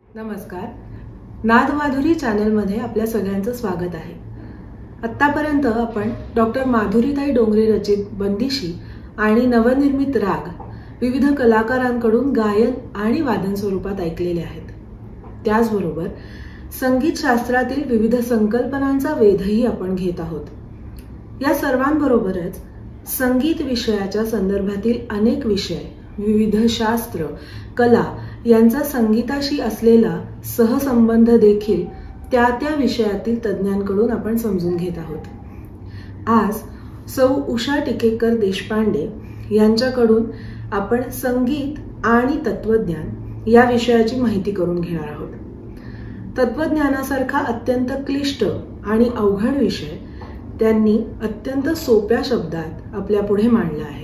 नमस्कार. नादमाधुरी चॅनलमध्ये आपल्या सगळ्यांचं स्वागत आहे. आत्तापर्यंत आपण डॉक्टर माधुरीताई डोंगरे रचित बंदिशी आणि नवनिर्मित राग विविध कलाकारांकडून गायन आणि वादन स्वरूपात ऐकलेले आहेत. त्याचबरोबर संगीत शास्त्रातील विविध संकल्पनांचा वेधही आपण घेत आहोत. या सर्वांबरोबरच संगीत विषयाच्या संदर्भातील अनेक विषय, विविध शास्त्र, कला यांचा संगीताशी असलेला सहसंबंध देखील त्या विषयातील तज्ञांकडून आपण समजून घेत आहोत. आज सौ उषा टिकेकर देशपांडे यांच्याकडून आपण संगीत आणि तत्वज्ञान या विषयाची माहिती करून घेणार आहोत. तत्वज्ञानासारखा अत्यंत क्लिष्ट आणि अवघड विषय त्यांनी अत्यंत सोप्या शब्दात आपल्या पुढे मांडला आहे.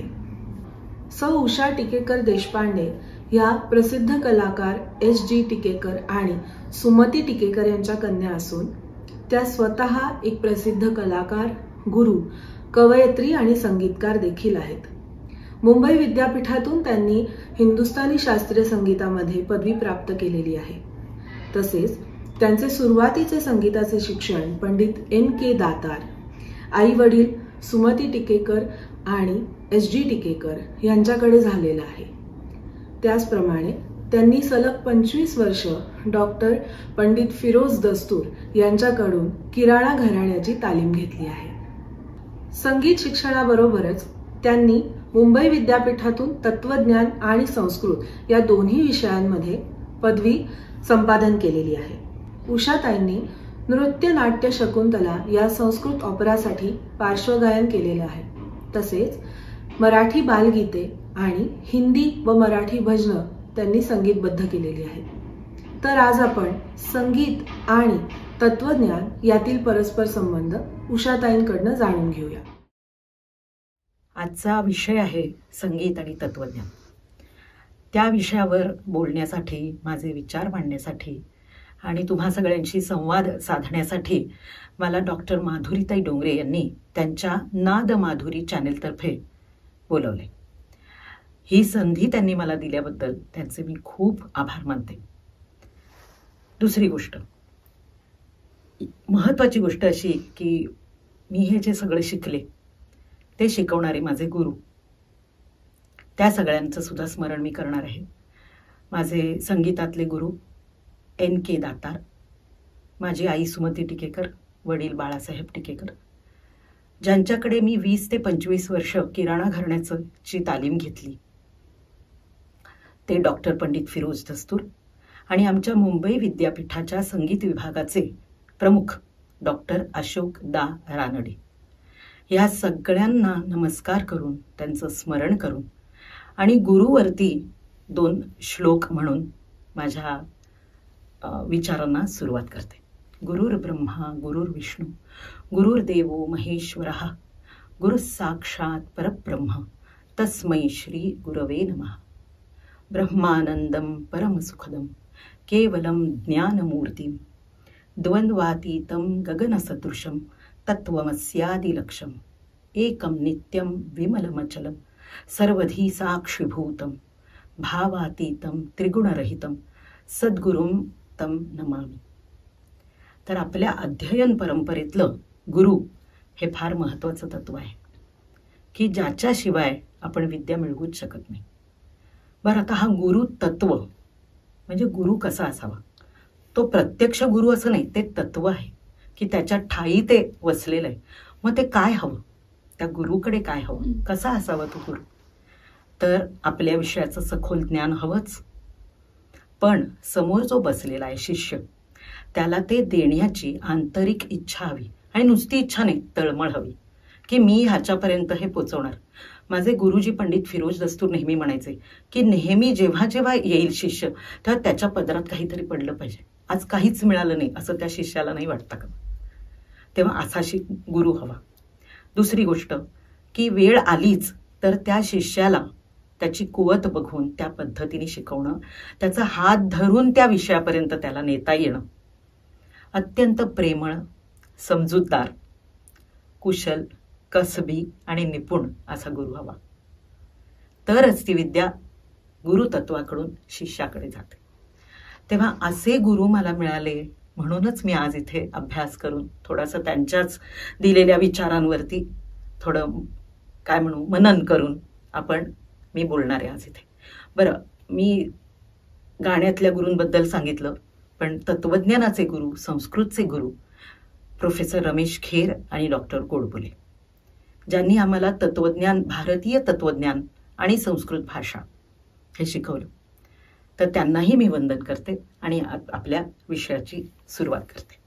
सौ उषा टिकेकर देशपांडे या प्रसिद्ध कलाकार S.G. टिकेकर आणि सुमती टिकेकर यांच्या कन्या असून त्या स्वतः एक प्रसिद्ध कलाकार, गुरु, कवयित्री आणि संगीतकार देखील आहेत. मुंबई विद्यापीठातून त्यांनी हिंदुस्थानी शास्त्रीय संगीतामध्ये पदवी प्राप्त केलेली आहे. तसेच त्यांचे सुरुवातीचे संगीताचे शिक्षण पंडित N.K. दातार, आई वडील सुमती टिकेकर आणि S.G. टिकेकर यांच्याकडे झालेलं आहे. त्याचप्रमाणे त्यांनी सलग 25 वर्ष डॉक्टर पंडित फिरोज दस्तूर यांच्याकडून किराणा घराण्याची तालीम घेतली आहे. संगीत शिक्षणाबरोबरच त्यांनी मुंबई विद्यापीठातून तत्वज्ञान आणि संस्कृत या दोन्ही विषयांमध्ये पदवी संपादन केलेली आहे. उषाताईंनी नृत्य नाट्य शकुंतला या संस्कृत ऑपरासाठी पार्श्वगायन केलेले आहे. तसेच मराठी बालगीते आणि हिंदी व मराठी भजनं त्यांनी संगीतबद्ध केलेली आहेत. तर आज आपण संगीत आणि तत्वज्ञान यातील परस्पर संबंध उषाताईंकडनं जाणून घेऊया. आजचा विषय आहे संगीत आणि तत्वज्ञान. त्या विषयावर बोलण्यासाठी, माझे विचार मांडण्यासाठी आणि तुम्हा सगळ्यांशी संवाद साधण्यासाठी मला डॉक्टर माधुरीताई डोंगरे यांनी त्यांच्या नाद माधुरी चॅनेलतर्फे बोलवले. ही संधी त्यांनी मला दिल्याबद्दल त्यांचे मी खूप आभार मानते. दुसरी गोष्ट, महत्त्वाची गोष्ट अशी की मी हे जे सगळे शिकले ते शिकवणारे माझे गुरु, त्या सगळ्यांचं सुद्धा स्मरण मी करणार आहे. माझे संगीतातले गुरु N.K. दातार, माझी आई सुमती टिकेकर, वडील बाळासाहेब टिकेकर, ज्यांच्याकडे मी 20 ते 25 वर्ष किराणा घराण्याची तालीम घेतली, ते डॉक्टर पंडित फिरोज दस्तूर आणि आमच्या मुंबई विद्यापीठाच्या संगीत विभागाचे प्रमुख डॉक्टर अशोक दा रानडे, या सगळ्यांना नमस्कार करून, त्यांचं स्मरण करून आणि गुरुवरती 2 श्लोक म्हणून माझ्या विचारांना सुरुवात करते. गुरुर्ब्रह्मा गुरुर्विष्णू गुरुर्देवो महेश्वरः गुरुः साक्षात् परब्रह्म तस्मै श्री गुरवे नमः. ब्रह्मानंदं परमसुखदं केवलं ज्ञानमूर्तिं द्वन्द्वातीतं गगनसदृशं तत्त्वमस्यादिलक्ष्यम् एकं नित्यं विमलमचलं सर्वधी साक्षिभूतं भावातीतं त्रिगुणरहितं सद्गुरुं तं नमामि. तर आपल्या अध्ययन परंपरेतलं गुरु हे फार महत्त्वाचं तत्व आहे की ज्याच्याशिवाय आपण विद्या मिळवूच शकत नाही. बरं, आता हा गुरु तत्व म्हणजे गुरु कसा असावा? तो प्रत्यक्ष गुरु असं नाही, ते तत्व आहे की त्याच्या ठायी ते वसलेलं आहे. मग ते काय हवं, त्या गुरुकडे काय हवं, कसा असावा तो गुरु? तर आपल्या विषयाचं सखोल ज्ञान हवंच, पण समोर जो बसलेला आहे शिष्य, त्याला ते देण्याची आंतरिक इच्छा हवी. आणि नुसती इच्छा नाही, तळमळ हवी की मी ह्याच्यापर्यंत हे पोचवणार. माझे गुरुजी पंडित फिरोज दस्तूर नेहमी म्हणायचे की नेहमी जेव्हा जेव्हा येईल शिष्य तेव्हा त्याच्या पदरात काहीतरी पडलं पाहिजे. आज काहीच मिळालं नाही असं त्या शिष्याला नाही वाटतं का? तेव्हा असा गुरु हवा. दुसरी गोष्ट की वेळ आलीच तर त्या शिष्याला त्याची कुवत बघून त्या पद्धतीने शिकवणं, त्याचा हात धरून त्या विषयापर्यंत त्याला नेता येणं. अत्यंत प्रेमळ, समजूतदार, कुशल, कसबी आणि निपुण असा गुरु हवा. तरच ती विद्या गुरुतत्वाकडून शिष्याकडे जाते. तेव्हा असे गुरु मला मिळाले, म्हणूनच मी आज इथे अभ्यास करून थोडासा त्यांच्याच दिलेल्या विचारांवरती थोडं काय म्हणू मनन करून मी बोलणार आहे आज इथे. बरं, मी गाण्यातल्या गुरूंबद्दल सांगितलं, पण तत्वज्ञानाचे गुरु, संस्कृतचे गुरु प्रोफेसर रमेश खेर आणि डॉक्टर गोडबोले, ज्यांनी आम्हाला तत्वज्ञान, भारतीय तत्वज्ञान आणि संस्कृत भाषा हे शिकवलं, तर त्यांनाही मी वंदन करते आणि आपल्या विषयाची सुरुवात करते.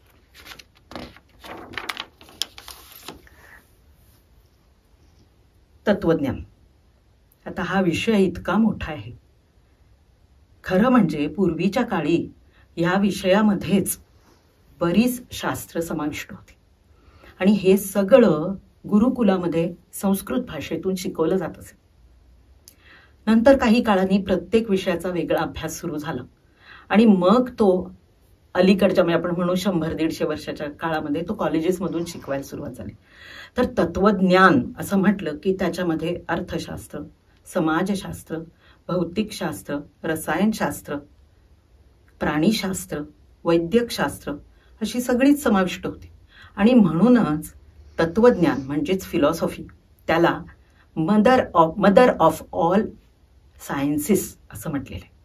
तत्वज्ञान. आता हा विषय इतका मोठा आहे. खरं म्हणजे पूर्वीच्या काळी या विषयामध्येच बरीच शास्त्र समाविष्ट होती आणि हे सगळं गुरुकुलामध्ये संस्कृत भाषेतून शिकवलं जात असे. नंतर काही काळांनी प्रत्येक विषयाचा वेगळा अभ्यास सुरू झाला आणि मग तो अलीकडच्या म्हणजे आपण म्हणू 100-150 वर्षाच्या काळामध्ये तो कॉलेजेसमधून शिकवायला सुरुवात झाली. तर तत्वज्ञान असं म्हटलं की त्याच्यामध्ये अर्थशास्त्र, समाजशास्त्र, भौतिकशास्त्र, रसायनशास्त्र, प्राणीशास्त्र, वैद्यकशास्त्र अशी सगळीच समाविष्ट होती. आणि म्हणूनच तत्वज्ञान म्हणजेच फिलॉसॉफी, त्याला मदर ऑफ ऑल सायन्सेस असं म्हटलेलं आहे.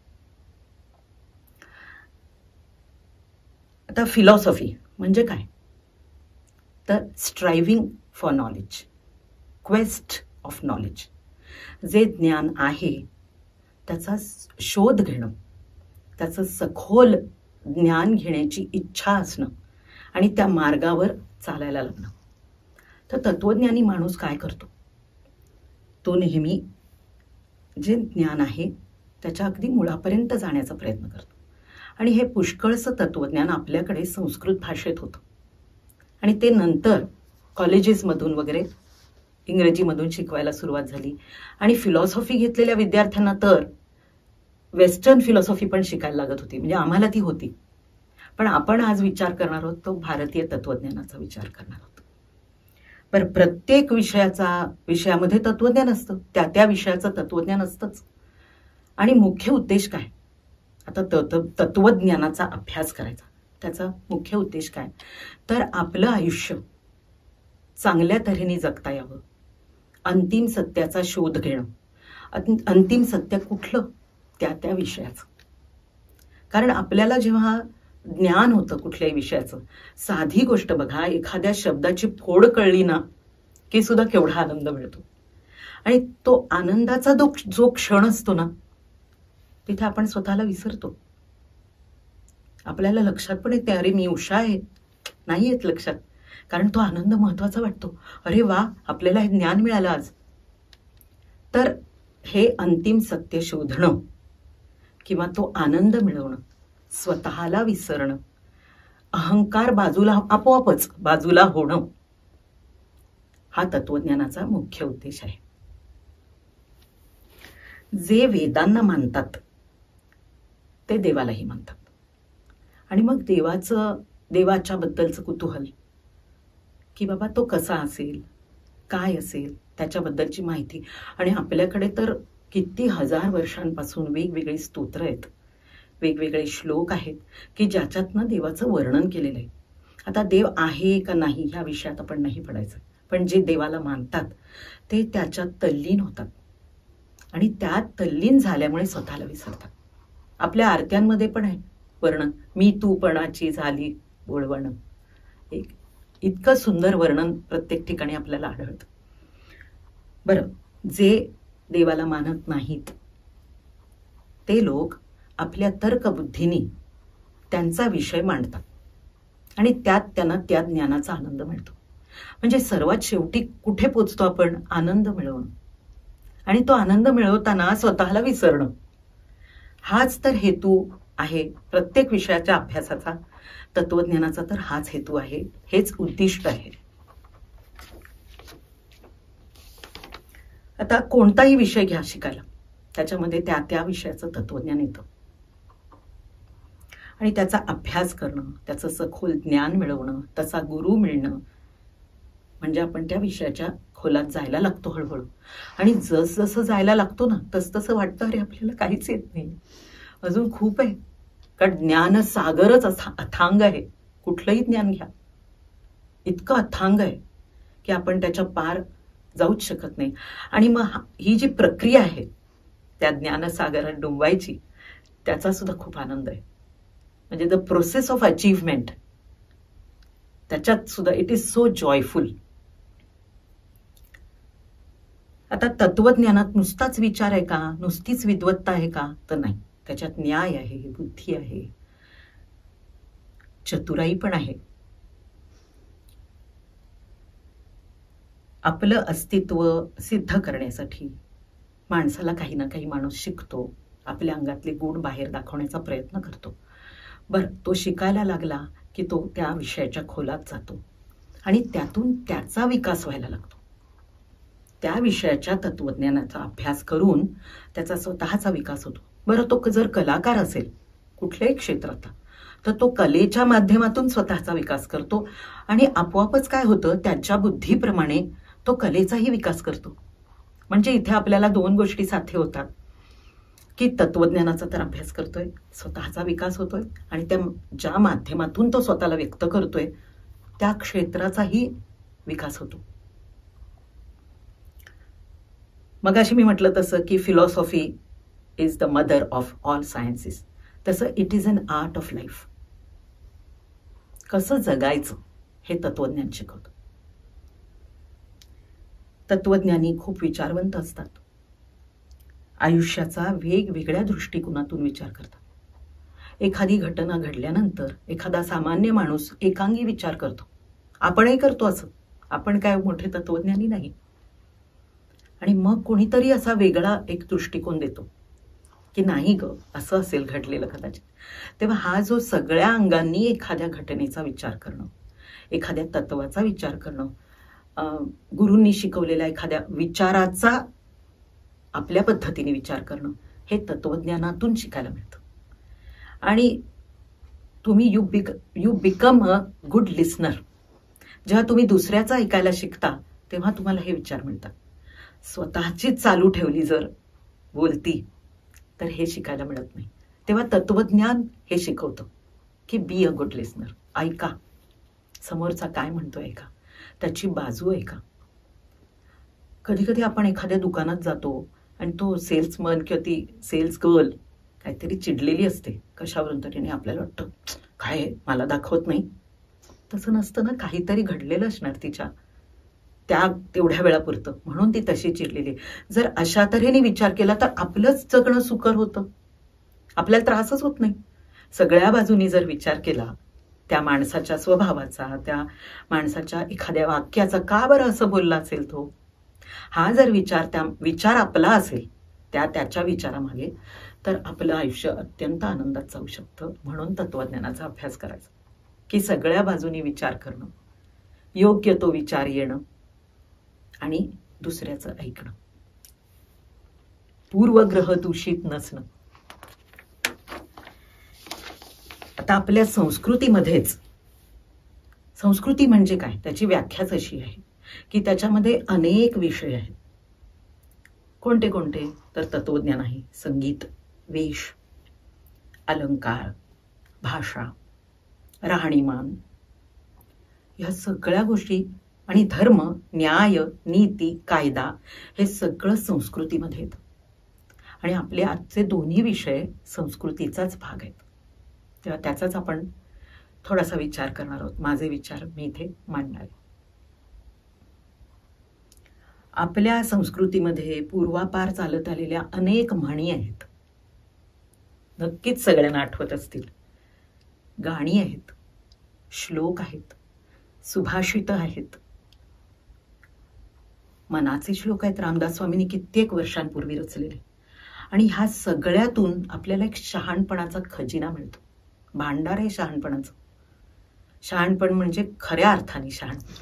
आता फिलॉसॉफी म्हणजे काय? तर striving for knowledge, quest of knowledge. जे ज्ञान आहे त्याचा शोध घेणं, त्याचं सखोल ज्ञान घेण्याची इच्छा असणं आणि त्या मार्गावर चालायला लागणं. तर तत्वज्ञानी माणूस काय करतो? तो नेहमी जे ज्ञान आहे त्याच्या अगदी मुळापर्यंत जाण्याचा प्रयत्न करतो. आणि हे पुष्कळचं तत्वज्ञान आपल्याकडे संस्कृत भाषेत होतं आणि ते नंतर कॉलेजेसमधून वगैरे इंग्रजीमधून शिकवायला सुरुवात झाली. आणि फिलॉसॉफी घेतलेल्या विद्यार्थ्यांना तर वेस्टर्न फिलॉसॉफी पण शिकायला लागत होती, म्हणजे आम्हाला ती होती. पण आपण आज विचार करणार आहोत तो भारतीय तत्वज्ञानाचा विचार करणार आहोत. बरं, प्रत्येक विषयामध्ये तत्वज्ञान असतं, त्या विषयाचं तत्वज्ञान असतंच. आणि मुख्य उद्देश काय? आता तत्वज्ञानाचा अभ्यास करायचा, त्याचा मुख्य उद्देश काय? तर आपलं आयुष्य चांगल्या तऱ्हेने जगता यावं, अंतिम सत्याचा शोध घेणं. अंतिम सत्य कुठलं? त्या विषयाचं. कारण आपल्याला जेव्हा ज्ञान होतं कुठल्याही विषयाचं, साधी गोष्ट बघा, एखाद्या शब्दाची फोड कळली ना की सुद्धा केवढा आनंद मिळतो. आणि तो आनंदाचा जो क्षण असतो ना, तिथे आपण स्वतःला विसरतो. आपल्याला लक्षात पण येते, अरे मी उषा आहे, नाही येत लक्षात, कारण तो आनंद महत्वाचा वाटतो. अरे वा, आपल्याला हे ज्ञान मिळालं आज. तर हे अंतिम सत्य शोधणं किंवा तो आनंद मिळवणं, स्वतःला विसरणं, अहंकार आपोआपच बाजूला होणं, हा तत्वज्ञानाचा मुख्य उद्देश आहे. जे वेदांना मानतात ते देवालाही मानतात. आणि मग देवाच्या बद्दलचं कुतूहल, की बाबा तो कसा असेल, काय असेल, त्याच्याबद्दलची माहिती. आणि आपल्याकडे तर किती हजार वर्षांपासून वेगवेगळी स्तोत्र आहेत, वेगवेगळे श्लोक आहेत की ज्याच्यातनं देवाचं वर्णन केलेलं आहे. आता देव आहे का नाही ह्या विषयात आपण नाही पडायचं, पण जे देवाला मानतात ते त्याच्यात तल्लीन होतात आणि त्यात तल्लीन झाल्यामुळे स्वतःला विसरतात. आपल्या आरत्यांमध्ये पण आहे वर्णन, मी तूपणाची झाली बोळवण. एक इतकं सुंदर वर्णन प्रत्येक ठिकाणी आपल्याला आढळतं. बरं, जे देवाला मानत नाहीत ते लोक आपल्या तर्कबुद्धीने त्यांचा विषय मांडतात आणि त्यात त्यांना त्या ज्ञानाचा आनंद मिळतो. म्हणजे सर्वात शेवटी कुठे पोचतो आपण? आनंद मिळवणं. आणि तो आनंद मिळवताना स्वतःला विसरणं, हाच तर हेतू आहे प्रत्येक विषयाच्या अभ्यासाचा. तत्वज्ञानाचा तर हाच हेतू आहे, हेच उद्दिष्ट आहे. आता कोणताही विषय घ्या शिकायला, त्याच्यामध्ये त्या विषयाचं तत्वज्ञान येतं आणि त्याचा अभ्यास करणं, त्याचं सखोल ज्ञान मिळवणं, त्याचा गुरु मिळणं, म्हणजे आपण त्या विषयाच्या खोलात जायला लागतो हळूहळू. आणि जसं जायला लागतो ना तसं वाटतं अरे आपल्याला काहीच येत नाही, अजून खूप आहे कारण ज्ञानसागरच अथांग आहे. कुठलंही ज्ञान घ्या, इतकं अथांग आहे की आपण त्याच्या पार जाऊच शकत नाही. आणि मग ही जी प्रक्रिया आहे त्या ज्ञानसागरात डुंबायची, त्याचा सुद्धा खूप आनंद आहे. म्हणजे द प्रोसेस ऑफ अचीवमेंट, त्याच्यात सुद्धा इट इज सो जॉयफुल. आता तत्वज्ञानात नुसताच विचार आहे का, नुसतीच विद्वत्ता आहे का, तर नाही. त्याच्यात न्याय आहे, बुद्धी आहे, चतुराई पण आहे. आपलं अस्तित्व सिद्ध करण्यासाठी माणसाला काही ना काही माणूस शिकतो, आपल्या अंगातले गुण बाहेर दाखवण्याचा प्रयत्न करतो. बरं, तो शिकायला लागला की तो त्या विषयाच्या खोलात जातो आणि त्यातून त्याचा विकास व्हायला लागतो. त्या विषयाच्या तत्वज्ञानाचा अभ्यास करून त्याचा स्वतःचा विकास होतो. बरं, तो जर कलाकार असेल कुठल्याही क्षेत्रात, तर तो कलेच्या माध्यमातून स्वतःचा विकास करतो आणि आपोआपच काय होतं, त्याच्या बुद्धीप्रमाणे तो कलेचाही विकास करतो. म्हणजे इथे आपल्याला दोन गोष्टी साध्य होतात की तत्वज्ञानाचा तर अभ्यास करतोय, स्वतःचा विकास होतोय आणि त्या ज्या माध्यमातून तो स्वतःला व्यक्त करतोय त्या क्षेत्राचाही विकास होतो. मगाशी मी म्हटलं तसं की philosophy is the mother of all sciences, तसं it is an art of life. कसं जगायचं हे तत्वज्ञान शिकवतं. तत्वज्ञानी खूप विचारवंत असतात, आयुष्याचा वेगवेगळ्या दृष्टिकोनातून विचार करतात. एखादी घटना घडल्यानंतर एखादा सामान्य माणूस एकांगी विचार करतो. आपणही करतो असं, आपण काय मोठे तत्वज्ञानी नाही. आणि मग कोणीतरी असा वेगळा एक दृष्टिकोन देतो की नाही ग, असं असेल घडलेलं कदाचित. तेव्हा हा जो सगळ्या अंगांनी एखाद्या घटनेचा विचार करणं, एखाद्या तत्वाचा विचार करणं, गुरूंनी शिकवलेल्या एखाद्या विचाराचा आपल्या पद्धतीने विचार करणं, हे तत्वज्ञानातून शिकायला मिळतं. आणि तुम्ही you become a good listener. जेव्हा तुम्ही दुसऱ्याचं ऐकायला शिकता तेव्हा तुम्हाला हे विचार मिळतात. स्वतःचीच चालू ठेवली जर बोलती तर हे शिकायला मिळत नाही. तेव्हा तत्वज्ञान हे शिकवतं की बी अ गुड लिसनर. ऐका, समोरचा काय म्हणतोय ऐका, त्याची बाजू ऐका. कधी कधी आपण एखाद्या दुकानात जातो आणि तो सेल्समन किंवा ती सेल्स गर्ल काहीतरी चिडलेली असते कशावरून तरी, आपल्याला वाटतं काय मला दाखवत नाही. तसं नसतं ना, काहीतरी घडलेलं असणार तिच्या त्या तेवढ्या वेळापुरतं, म्हणून ती तशी चिडलेली. जर अशा तऱ्हेने विचार केला तर आपलंच जगणं सुकर होतं, आपल्याला त्रासच होत नाही. सगळ्या बाजूनी जर विचार केला त्या माणसाच्या स्वभावाचा, त्या माणसाच्या एखाद्या वाक्याचा, का बरं असं बोलला असेल तो, हा जर विचार आपला असेल त्याच्या विचारामागे, तर आपलं आयुष्य अत्यंत आनंदात जाऊ शकतं. म्हणून तत्वज्ञानाचा अभ्यास करायचा की सगळ्या बाजूनी विचार करणं, योग्य तो विचार येणं आणि दुसऱ्याचं ऐकणं, पूर्वग्रह दूषित नसणं. आता आपल्या संस्कृतीमध्येच, संस्कृती म्हणजे काय त्याची व्याख्याच अशी आहे की त्याच्यामध्ये अनेक विषय आहेत. कोणते कोणते, तर तत्वज्ञान आहे, संगीत, वेश, अलंकार, भाषा, राहणीमान, या सगळ्या गोष्टी, आणि धर्म, न्याय, नीती, कायदा, हे सगळं संस्कृतीमध्ये येतं. आणि आपले आजचे दोन्ही विषय संस्कृतीचाच भाग आहेत. तेव्हा त्याचाच आपण थोडासा विचार करणार आहोत. माझे विचार मी इथे मांडणार आहे. आपल्या संस्कृतीमध्ये पूर्वापार चालत आलेल्या अनेक म्हणी आहेत, नक्कीच सगळ्यांना आठवत असतील. गाणी आहेत, श्लोक आहेत, सुभाषित आहेत, मनाचे श्लोक आहेत, रामदास स्वामींनी कित्येक वर्षांपूर्वी रचलेले. आणि ह्या सगळ्यातून आपल्याला एक शहाणपणाचा खजिना मिळतो, भांडार आहे शहाणपणाचं. शहाणपण म्हणजे खऱ्या अर्थाने शहाणपण.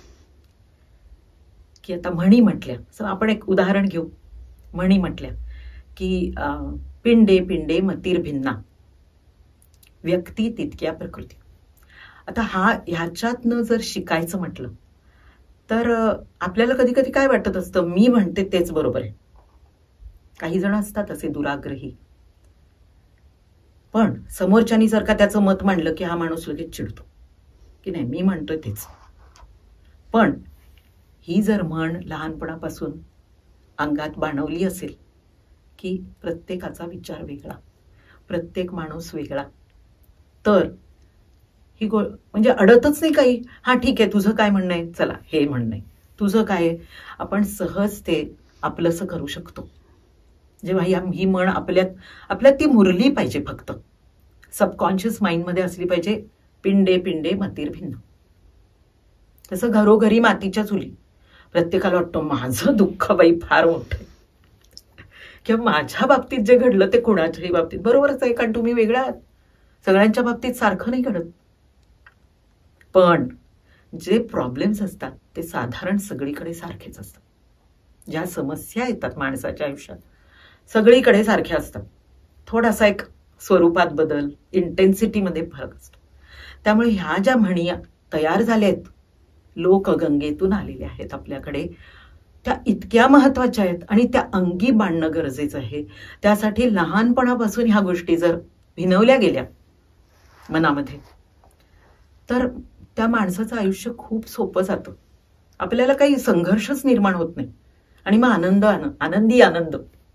की आता म्हणी म्हटल्या, असं आपण एक उदाहरण घेऊ. म्हणी म्हटल्या की पिंडे पिंडे मतीर भिन्ना, व्यक्ती तितक्या प्रकृती. आता ह्याच्यातनं जर शिकायचं म्हटलं तर आपल्याला कधी कधी काय वाटत असतं, मी म्हणते तेच बरोबर आहे. काही जण असतात असे दुराग्रही पण समोरच्यानी जर का त्याचं मत मांडलं की हा माणूस लगेच चिडतो की नाही मी म्हणतोय तेच. पण ही जर म्हण लहानपणापासून अंगात बाणवली असेल की प्रत्येकाचा विचार वेगळा, प्रत्येक माणूस वेगळा, तर ही म्हणजे अडतच नाही काही. हा ठीक आहे, तुझं काय म्हणणं आहे, चला हे म्हणणं आहे, तुझं काय आहे, आपण सहज ते आपलंसं करू शकतो. जेव्हा ही म्हण आपल्यात ती मुरली पाहिजे, फक्त सबकॉन्शियस माइंडमध्ये असली पाहिजे. पिंडे पिंडे मतीर भिन्न. तसं घरोघरी मातीच्या चुली. प्रत्येकाला वाटतं माझं दुःख बाई फार मोठं आहे, किंवा माझ्या बाबतीत जे घडलं ते कोणाच्याही बाबतीत बरोबरच आहे, कारण तुम्ही वेगळ्या आहात. सगळ्यांच्या बाबतीत सारखं नाही घडत. पण जे प्रॉब्लेम्स असतात ते साधारण सगळीकडे सारखेच असतात. ज्या समस्या येतात माणसाच्या आयुष्यात सगळीकडे सारख्या असतात. थोडासा एक स्वरूपात बदल, इंटेन्सिटीमध्ये फरक असतो. त्यामुळे ह्या ज्या म्हणी तयार झाल्या आहेत, लोकगंगेतून आलेल्या आहेत आपल्याकडे, त्या इतक्या महत्वाच्या आहेत आणि त्या अंगी बाणणं गरजेचं आहे. त्यासाठी लहानपणापासून ह्या गोष्टी जर भिनवल्या गेल्या मनामध्ये, तर त्या माणसाचं आयुष्य खूप सोपं जातं. आपल्याला काही संघर्षच निर्माण होत नाही आणि मग आनंदी आनंद.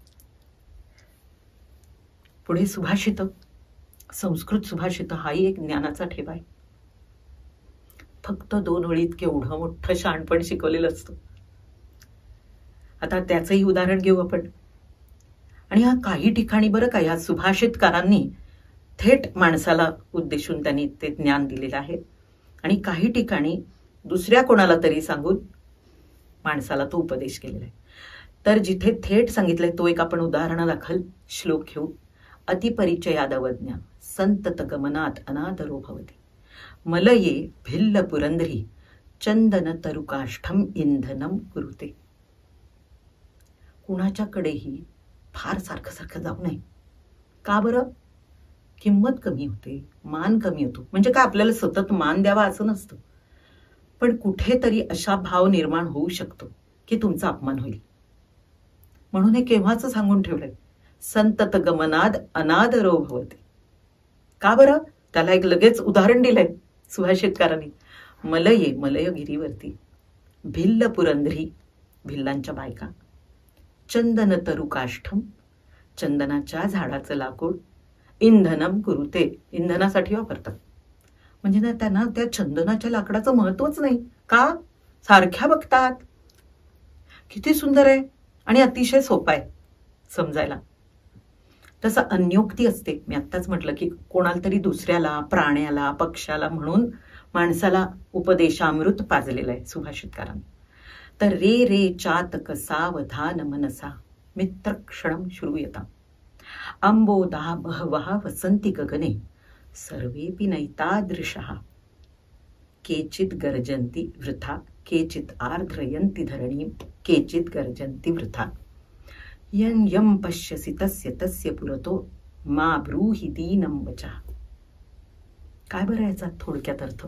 पुढे सुभाषित, संस्कृत सुभाषित हाही एक ज्ञानाचा ठेवा आहे. फक्त 2 ओळीत केवढं मोठं शहाणपण शिकवलेलं असतं. आता त्याचंही उदाहरण घेऊ आपण. आणि हा काही ठिकाणी बरं का, या सुभाषितकारांनी थेट माणसाला उद्देशून त्यांनी ते ज्ञान दिलेलं आहे, आणि काही ठिकाणी दुसऱ्या कोणाला तरी सांगून माणसाला तो उपदेश केलेला आहे. तर जिथे थेट सांगितलंय तो एक आपण उदाहरणादाखल श्लोक घेऊ. अतिपरिचयादवज्ञा संतत गमनात अनादरो भवति, मलये भिल्ल पुरंदरी चंदन तरुकाष्ठम इंधनम कुरुते. कुणाच्याकडेही फार सारखं जाऊ नये. का बरं? किंमत कमी होते, मान कमी होतो. म्हणजे काय आपल्याला सतत मान द्यावा असं नसतं, पण कुठेतरी अशा भाव निर्माण होऊ शकतो की तुमचा अपमान होईल. म्हणून हे केव्हाच सांगून ठेवलंय, संतत गमनाद अनादरो भवति. का बरं? त्याला एक लगेच उदाहरण दिलंय सुभाषितकारांनी. मलयगिरीवरती, भिल्ल पुरंदरी भिल्लांच्या बायका, चंदन तरुकाष्ठम चंदनाच्या झाडाचं लाकूड, इंधनम कुरुते इंधनासाठी वापरतात. म्हणजे ना त्यांना त्या चंदनाच्या लाकडाचं महत्वच नाही. का? सारख्या बघतात. किती सुंदर आहे आणि अतिशय सोपं आहे समजायला. तसं अन्योक्ती असते. मी आत्ताच म्हटलं की कोणाला तरी दुसऱ्याला, प्राण्याला, पक्षाला म्हणून माणसाला उपदेशामृत पाजलेलं आहे सुभाषितकारांनी. तर रे रे चातक सावधान मनसा मित्रक्षणम श्रूयता, अंबोदा बहवः वसंती गगने सर्वेपि नैतादृशः, केचित् गर्जन्ति वृथा केचित् आर्द्रयन्ति धरणीं केचित् गर्जन्ति वृथा, यं यं पश्यसि तस्य तस्य पुरतो मा ब्रूहि दीनं वचः. काय बरं याचा थोडक्यात अर्थ?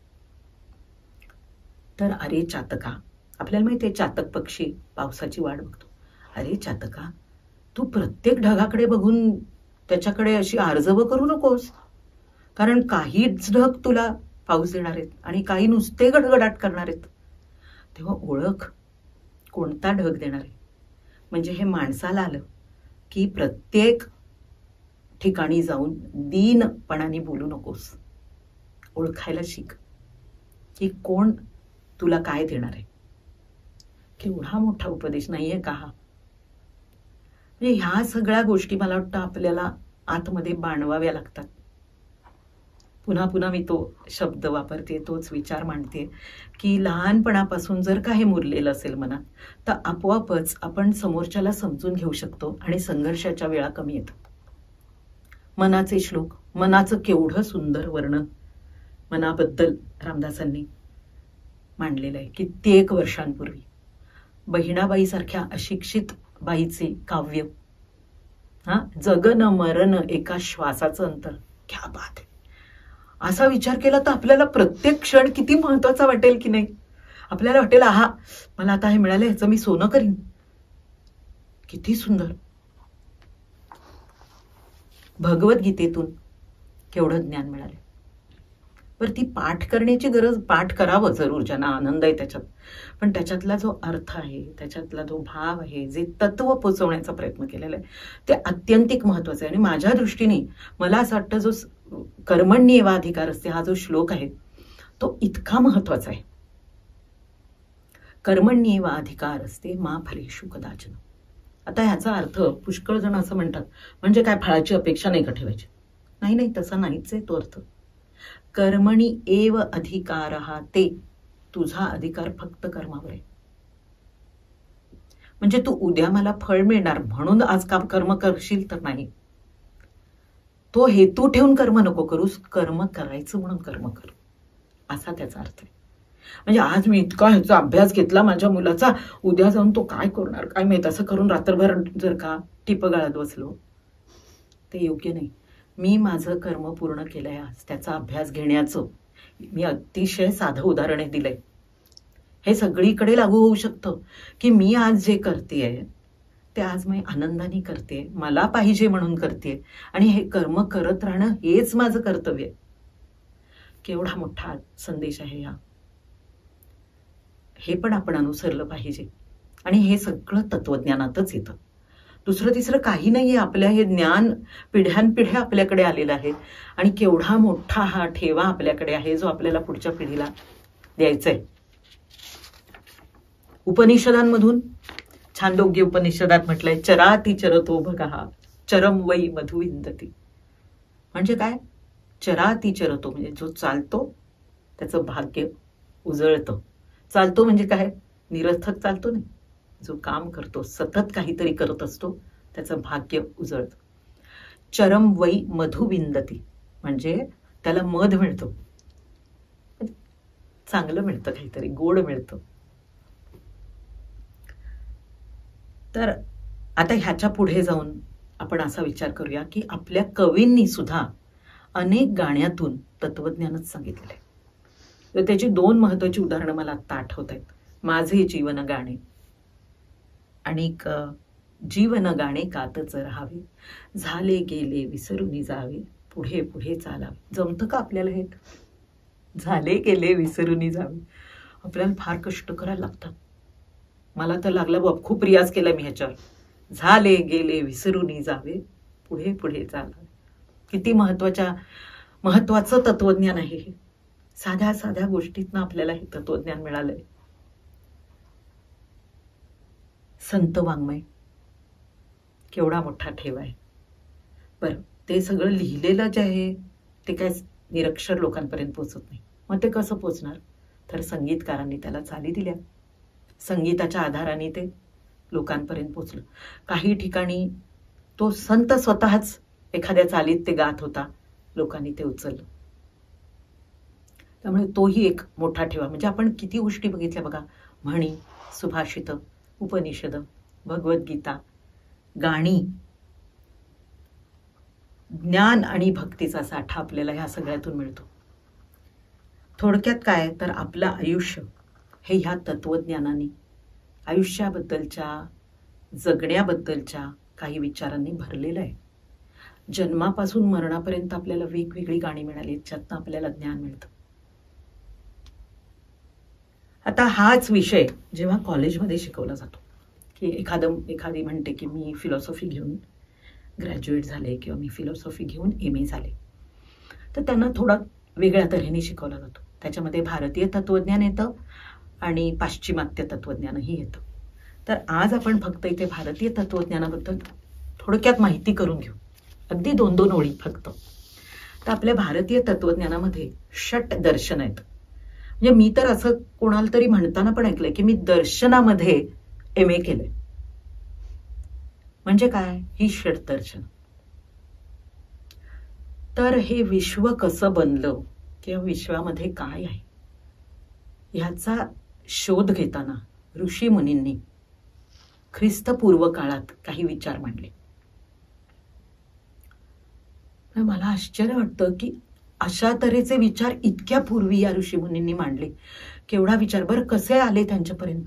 तर अरे चातका, आपल्याला माहिती आहे चातक पक्षी पावसाची वाट बघतो. अरे चातका, तू प्रत्येक ढगाकडे बघून त्याच्याकडे अशी आर्जव करू नकोस, कारण काहीच ढग तुला पाऊस देणार आहेत आणि काही नुसते गडगडाट करणार आहेत. तेव्हा ओळख कोणता ढग देणार आहे. म्हणजे हे माणसाला आलं की प्रत्येक ठिकाणी जाऊन दीनपणाने बोलू नकोस. ओळखायला शिक की कोण तुला काय देणार आहे. केवढा मोठा उपदेश नाहीये का हा? म्हणजे ह्या सगळ्या गोष्टी मला वाटतं आपल्याला आतमध्ये बाणवाव्या लागतात. पुन्हा पुन्हा मी तो शब्द वापरते, तोच विचार मांडते की लहानपणापासून जर का हे मुरलेलं असेल मनात, तर आपोआपच आपण समोरच्याला समजून घेऊ शकतो आणि संघर्षाच्या वेळा कमी येतात. मनाचे श्लोक, मनाचं केवढं सुंदर वर्णन मनाबद्दल रामदासांनी मांडलेलं आहे कित्येक वर्षांपूर्वी. बहिणाबाई सारख्या अशिक्षित बाईचे काव्य, जगन मरण एका श्वासाचं अंतर, क्या बात आहे. असा विचार केला तर आपल्याला प्रत्येक क्षण किती महत्वाचा वाटेल की नाही. आपल्याला वाटेल आहा मला आता हे मिळालं, ह्याचं मी सोनं करीन. किती सुंदर. भगवद्गीतेतून केवढं ज्ञान मिळालं. बरं, ती पाठ करण्याची गरज, पाठ करावं जरूर, ज्यांना आनंद आहे त्याच्यात, पण त्याच्यातला जो अर्थ आहे, त्याच्यातला जो भाव आहे, जे तत्व पोचवण्याचा प्रयत्न केलेला आहे, ते अत्यंतिक महत्वाचं आहे. आणि माझ्या दृष्टीने मला असं वाटतं, जो कर्मण्येवाधिकार असते, हा जो श्लोक आहे तो इतका महत्वाचा आहे. कर्मण्येवाधिकार असते मा फलेषु कदाचन. आता ह्याचा अर्थ पुष्कळ जण असं म्हणतात, म्हणजे काय फळाची अपेक्षा नाही का ठेवायची? नाही, तसा नाहीच आहे तो अर्थ. कर्मणी एव अधिकारः ते, तुझा अधिकार फक्त कर्मावर आहे. म्हणजे तू उद्या मला फळ मिळणार म्हणून आज काम कर्म करशील तर नाही. तो हेतू ठेवून कर्म नको करूस, कर्म करायचं म्हणून कर्म कर, असा त्याचा अर्थ आहे. म्हणजे आज मी इतका ह्याचा अभ्यास घेतला माझ्या मुलाचा, उद्या जाऊन तो काय करणार काय माहित, असं करून रात्रभर जर का टिप गाळत बसलो, ते योग्य नाही. मी माझं कर्म पूर्ण केलंय, आज त्याचा अभ्यास घेण्याचं मी अतिशय साधं उदाहरण दिलंय. हे सगळीकडे लागू होऊ शकतं की मी आज जे करतेय ते आज मी आनंदाने करते, मला पाहिजे म्हणून करते, आणि हे कर्म करत राहणं हेच माझं कर्तव्य आहे. केवढा मोठा संदेश आहे हा. हे पण आपण अनुसरलं पाहिजे. आणि हे सगळं तत्वज्ञानातच येतं. दुसरं तिसरं काही नाहीये. आपल्या हे ज्ञान पिढ्यानपिढ्या आपल्याकडे आलेलं आहे, आणि केवढा मोठा हा ठेवा आपल्याकडे आहे, जो आपल्याला पुढच्या पिढीला द्यायचा आहे. उपनिषदांमधून छांदोग्य उपनिषदात म्हटलंय, चराती चरतो भगः चरम वै मधु विंदती. म्हणजे काय? चराती चरतो म्हणजे जो चालतो त्याचं भाग्य उजळतं. चालतो म्हणजे काय? निरर्थक चालतो नाही, जो काम करतो, सतत काहीतरी करत असतो, त्याचं भाग्य उजळतं. चरम वै मधु विंदती म्हणजे त्याला मध मिळतो, चांगलं मिळतं, काहीतरी गोड मिळतं. तर आता ह्याच्या पुढे जाऊन आपण असा विचार करूया की आपल्या कवींनी सुद्धा अनेक गाण्यातून तत्वज्ञानच सांगितलेलं आहे. तर त्याची दोन महत्वाची उदाहरणं मला आता आठवत आहेत. माझे जीवन गाणे आणि जीवन गाणे कातच राहावे, झाले गेले विसरून जावे, पुढे पुढे चालावे. जमतं का आपल्याला हे? झाले गेले विसरून जावे, आपल्याला फार कष्ट करायला लागतात. मला तर लागला बाप, खूप रियाज केला मी ह्याच्यावर. झाले गेले विसरून जावे, पुढे पुढे चालावे. किती महत्वाचं तत्वज्ञान आहे हे. साध्या साध्या गोष्टीतनं आपल्याला हे तत्वज्ञान मिळालंय. संत वाङ्मय केवढा मोठा ठेवा आहे. बरं, ते सगळं लिहिलेलं जे आहे ते काय निरक्षर लोकांपर्यंत पोचत नाही. मग ते कसं पोचणार? तर संगीतकारांनी त्याला चाली दिल्या, संगीताच्या आधाराने ते लोकांपर्यंत पोचलं. काही ठिकाणी तो संत स्वतःच एखाद्या चालीत ते गात होता, लोकांनी ते उचललं. त्यामुळे तोही एक मोठा ठेवा. म्हणजे आपण किती गोष्टी बघितल्या बघा, म्हणी, सुभाषित, उपनिषद, भगवद्गीता, गाणी, ज्ञान आणि भक्तीचा साठा आपल्याला ह्या सगळ्यातून मिळतो. थोडक्यात काय तर आपलं आयुष्य हे ह्या तत्वज्ञानाने, आयुष्याबद्दलच्या, जगण्याबद्दलच्या काही विचारांनी भरलेलं आहे. जन्मापासून मरणापर्यंत आपल्याला वेगवेगळी गाणी मिळाली, ज्यातनं आपल्याला ज्ञान मिळतं. आता हाच विषय जेव्हा कॉलेजमध्ये शिकवला जातो, की एखादी म्हणते की मी फिलॉसॉफी घेऊन ग्रॅज्युएट झाले किंवा मी फिलॉसॉफी घेऊन MA झाले, तर त्यांना थोडा वेगळ्या तऱ्हेने शिकवला जातो. त्याच्यामध्ये भारतीय तत्वज्ञान येतं आणि पाश्चिमात्य तत्वज्ञानही येतं. तर आज आपण फक्त इथे भारतीय तत्वज्ञानाबद्दल थोडक्यात माहिती करून घेऊ, अगदी 2-2 ओळी फक्त. तर आपल्या भारतीय तत्वज्ञानामध्ये 6 दर्शन आहेत. म्हणजे मी तर असं कोणाला तरी म्हणताना पण ऐकलंय की मी दर्शनामध्ये MA केलंय. म्हणजे काय? ही 6 दर्शन. तर हे विश्व कसं बनलं किंवा विश्वामध्ये काय आहे ह्याचा शोध घेताना ऋषी मुनींनी ख्रिस्तपूर्व काळात काही विचार मांडले. मला आश्चर्य वाटतं की अशा तऱ्हेचे विचार इतक्या पूर्वी या ऋषी मुनींनी मांडले. केवढा विचार! बरं, कसे आले त्यांच्यापर्यंत?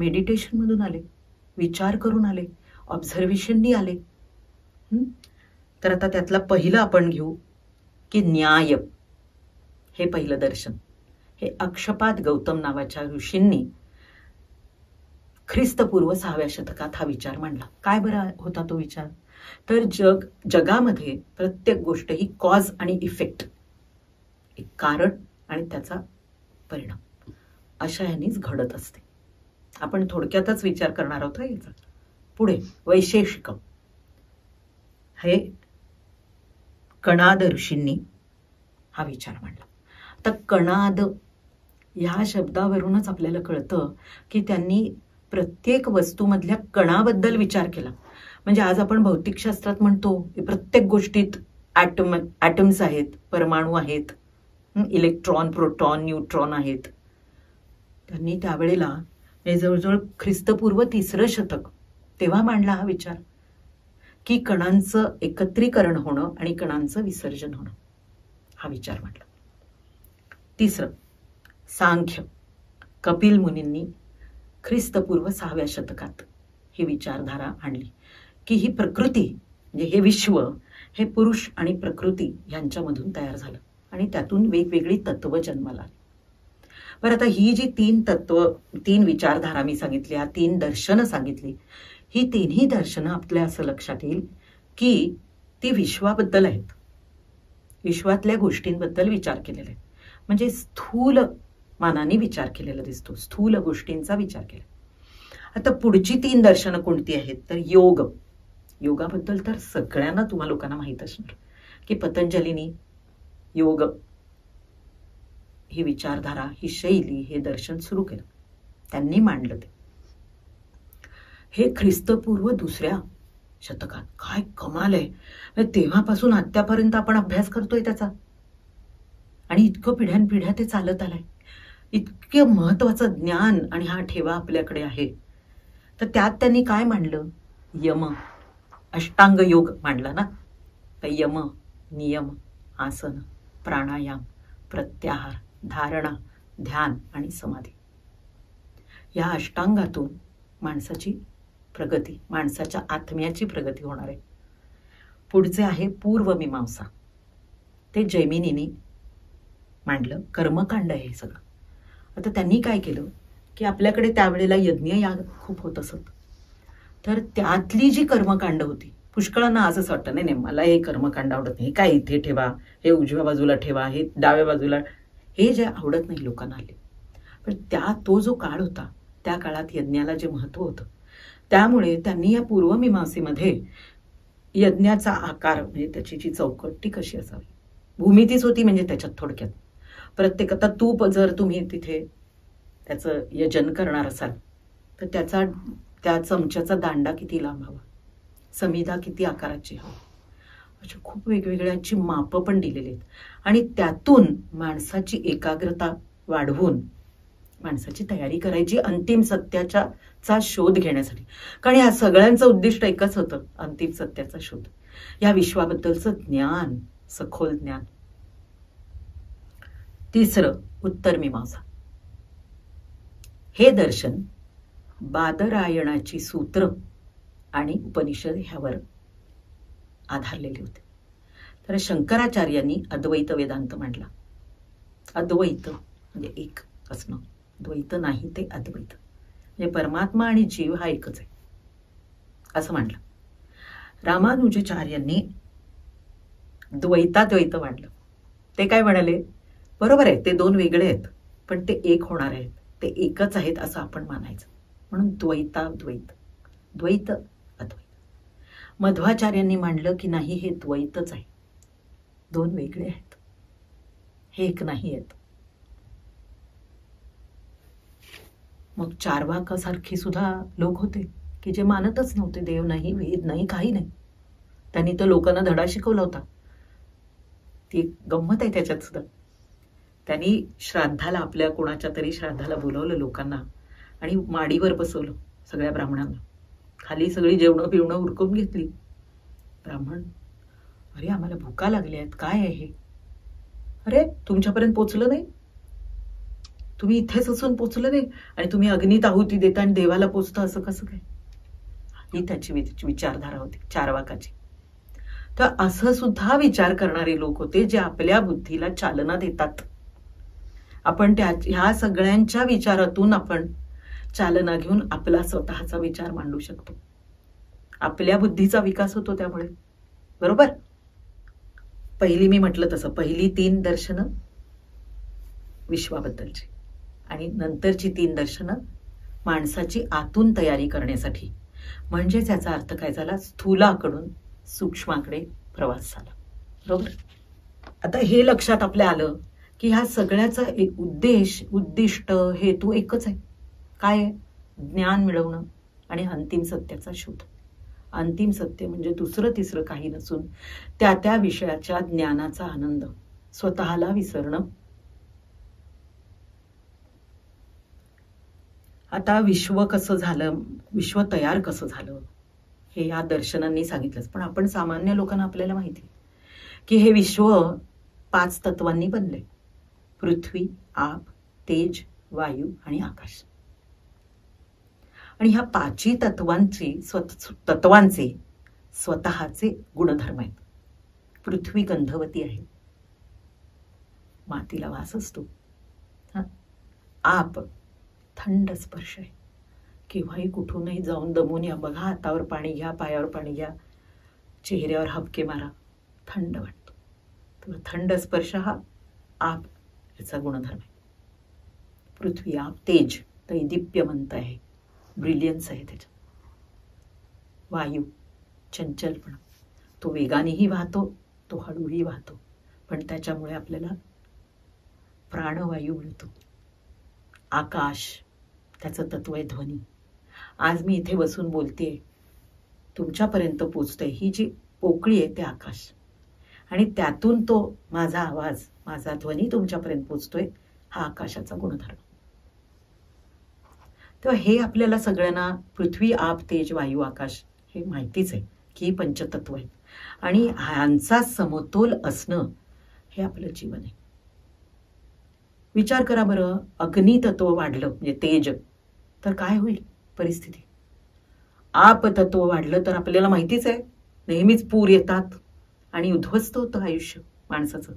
मेडिटेशन मधून आले, विचार करून आले, ऑब्झर्वेशननी आले. तर आता त्यातला पहिलं आपण घेऊ की न्याय. हे पहिलं दर्शन हे अक्षपाद गौतम नावाच्या ऋषींनी ख्रिस्तपूर्व 6व्या शतकात हा विचार मांडला. काय बरं होता तो विचार? तर जगामध्ये प्रत्येक गोष्ट ही कॉज आणि इफेक्ट, एक कारण आणि त्याचा परिणाम अशा ह्यांनीच घडत असते. आपण थोडक्यातच विचार करणार आहोत याचा. पुढे वैशेषिक हे कणाद ऋषींनी हा विचार मांडला. तर कणाद ह्या शब्दावरूनच आपल्याला कळतं की त्यांनी प्रत्येक वस्तूमधल्या कणाबद्दल विचार केला. म्हणजे आज आपण भौतिकशास्त्रात म्हणतो प्रत्येक गोष्टीत ॲटम्स आहेत, परमाणू आहेत, इलेक्ट्रॉन, प्रोटॉन, न्यूट्रॉन आहेत. त्यांनी त्यावेळेला जवळजवळ ख्रिस्तपूर्व 3रं शतक तेव्हा मांडला हा विचार की कणांचं एकत्रीकरण होणं आणि कणांचं विसर्जन होणं, हा विचार मांडला. 3रं सांख्य. कपिल मुनींनी ख्रिस्तपूर्व 6व्या शतकात ही विचारधारा आणली की ही प्रकृती म्हणजे हे विश्व हे पुरुष आणि प्रकृती यांच्यामधून तयार झालं आणि त्यातून वेगवेगळी तत्व जन्माला आली. बरं, आता ही जी 3 विचारधारा मी सांगितली, 3 दर्शनं सांगितली, ही 3ही दर्शनं आपल्या असं लक्षात येईल की ती विश्वाबद्दल आहेत, विश्वातल्या गोष्टींबद्दल विचार केलेला आहे. म्हणजे स्थूल मानाने विचार केलेला दिसतो, स्थूल गोष्टींचा विचार केला. आता पुढची 3 दर्शनं कोणती आहेत? तर योग. योगाबद्दल तर सगळ्यांना तुम्हा लोकांना माहित असणार की पतंजलींनी योग ही विचारधारा, ही शैली, हे दर्शन सुरू केलं, त्यांनी मांडलं. ते हे ख्रिस्तपूर्व 2ऱ्या शतकात. काय कमाल आहे! तेव्हापासून आत्तापर्यंत आपण अभ्यास करतोय त्याचा आणि इतकं पिढ्यानपिढ्या ते चालत आलंय. इतकं महत्वाचं ज्ञान आणि हा ठेवा आपल्याकडे आहे. तर त्यात त्यांनी काय मांडलं? यम, अष्टांग योग मांडला ना. तर यम, नियम, आसन, प्राणायाम, प्रत्याहार, धारणा, ध्यान आणि समाधी, या अष्टांगातून माणसाची प्रगती, माणसाच्या आत्म्याची प्रगती होणार आहे. पुढचे आहे पूर्वमीमांसा. ते जैमिनींनी मांडलं, कर्मकांड आहे हे सगळं. आता त्यांनी काय केलं की आपल्याकडे त्यावेळेला यज्ञयाग खूप होत असत, तर त्यातली जी कर्मकांड होती, पुष्कळांना आजच वाटतं नाही मला हे कर्मकांड आवडत नाही, काय इथे ठेवा, हे उजव्या बाजूला ठेवा, हे डाव्या बाजूला, हे जे आवडत नाही लोकांना आले. पण तो जो काळ होता, त्या काळात यज्ञाला जे महत्व होतं, त्यामुळे त्यांनी या पूर्वमीमांसेमध्ये यज्ञाचा आकार म्हणजे त्याची जी चौकट ती कशी असावी, भूमितीच होती. म्हणजे त्याच्यात थोडक्यात प्रत्येक, आता तूप जर तुम्ही तिथे त्याचं यजन करणार असाल तर त्या चमच्याचा दांडा किती लांब हवा, समिधा किती आकाराची हवी, अशा खूप वेगवेगळ्याची मापं पण दिलेली आहेत. आणि त्यातून माणसाची एकाग्रता वाढवून माणसाची तयारी करायची अंतिम सत्याचा शोध घेण्यासाठी. कारण या सगळ्यांचं उद्दिष्ट एकच होतं, अंतिम सत्याचा शोध, या विश्वाबद्दलचं ज्ञान, सखोल ज्ञान. 3रं उत्तरमीमांसा. हे दर्शन बादरायणाची सूत्र आणि उपनिषद ह्यावर आधारलेले होते. तर शंकराचार्यांनी अद्वैत वेदांत मांडला. अद्वैत म्हणजे एक असणं, द्वैत नाही ते अद्वैत, म्हणजे परमात्मा आणि जीव हा एकच आहे असं मांडलं. रामानुजाचार्यांनी द्वैताद्वैत मांडलं. ते काय म्हणाले? बरोबर आहे, ते 2 वेगळे आहेत पण ते एक होणार आहेत, ते एकच आहेत असं आपण मानायचं, म्हणून द्वैताद्वैत, द्वैत अद्वैत. मध्वाचार्यांनी मांडलं की नाही, हे द्वैतच आहे, 2 वेगळे आहेत, हे एक नाही आहेत. मग चार्वाकासारखे सुद्धा लोक होते की जे मानतच नव्हते, देव नाही, वेद नाही, काही नाही. त्यांनी तर लोकांना धडा शिकवला होता. ती गंमत आहे त्याच्यात सुद्धा. त्यांनी श्राद्धाला, आपल्या कोणाच्या तरी श्राद्धाला बोलवलं लोकांना आणि माडीवर बसवलं सगळ्या ब्राह्मणांना. खाली सगळी जेवणं बिवणं उरकून घेतली. ब्राह्मण, अरे आम्हाला भुका लागल्या आहेत, काय आहे हे? अरे तुमच्यापर्यंत पोचलं नाही, तुम्ही इथेच असून पोचलं नाही आणि तुम्ही अग्नीत आहुती देता आणि देवाला पोचता, असं कसं काय? ही त्याची विचारधारा होती चार्वाकाची. तर असं सुद्धा विचार करणारे लोक होते जे आपल्या बुद्धीला चालना देतात. आपण ह्या सगळ्यांच्या विचारातून आपण चालना घेऊन आपला स्वतःचा विचार मांडू शकतो. आपल्या बुद्धीचा विकास होतो त्यामुळे. बरोबर. पहिली मी म्हटलं तसं पहिली 3 दर्शनं विश्वाबद्दलची आणि नंतरची 3 दर्शनं माणसाची आतून तयारी करण्यासाठी. म्हणजे त्याचा अर्थ काय झाला, स्थूलाकडून सूक्ष्माकडे प्रवास झाला. बरोबर. आता हे लक्षात आपल्या आलं की ह्या सगळ्याचा एक उद्दिष्ट हेतू एकच आहे. काय आहे? ज्ञान मिळवणं आणि अंतिम सत्याचा शोध. अंतिम सत्य म्हणजे दुसरं तिसरं काही नसून त्या विषयाच्या ज्ञानाचा आनंद, स्वतःला विसरणं. आता विश्व कसं झालं, विश्व तयार कसं झालं हे या दर्शनांनी सांगितलंच. पण आपण सामान्य लोकांना आपल्याला माहिती की हे विश्व 5 तत्वांनी बनले. पृथ्वी, आप, तेज, वायू आणि आकाश. आणि ह्या 5 तत्वांचे स्वतःचे गुणधर्म आहेत. पृथ्वी गंधवती आहे, मातीला वास असतो. आप थंड स्पर्श आहे, केव्हाही कुठूनही जाऊन दमून या, बघा हातावर पाणी घ्या, पायावर पाणी घ्या, चेहऱ्यावर हबके मारा, थंड वाटतो. तर थंड स्पर्श हा आप याचा गुणधर्म आहे. पृथ्वी, आप, तेज, दैदिप्यमंत आहे, ब्रिलियन्स आहे त्याच्यात. वायू, चंचलपणा, तो वेगानेही वाहतो, तो हळूही वाहतो, पण त्याच्यामुळे आपल्याला प्राणवायू मिळतो. आकाश, त्याचं तत्व आहे ध्वनी. आज मी इथे बसून बोलतेय, तुमच्यापर्यंत पोचते, ही जी पोकळी आहे ते आकाश, आणि त्यातून तो माझा आवाज, माझा ध्वनी तुमच्यापर्यंत पोचतोय, हा आकाशाचा गुणधर्म. तेव्हा हे आपल्याला सगळ्यांना पृथ्वी, आप, तेज, वायू, आकाश हे माहितीच आहे की ही पंचतत्व आहेत आणि ह्यांचा समतोल असणं हे आपलं जीवन आहे. विचार करा बरं, अग्नितत्व वाढलं म्हणजे तेज तर काय होईल परिस्थिती. आप तत्व वाढलं तर आपल्याला माहितीच आहे नेहमीच पूर येतात आणि उद्ध्वस्त होतं आयुष्य माणसाचं.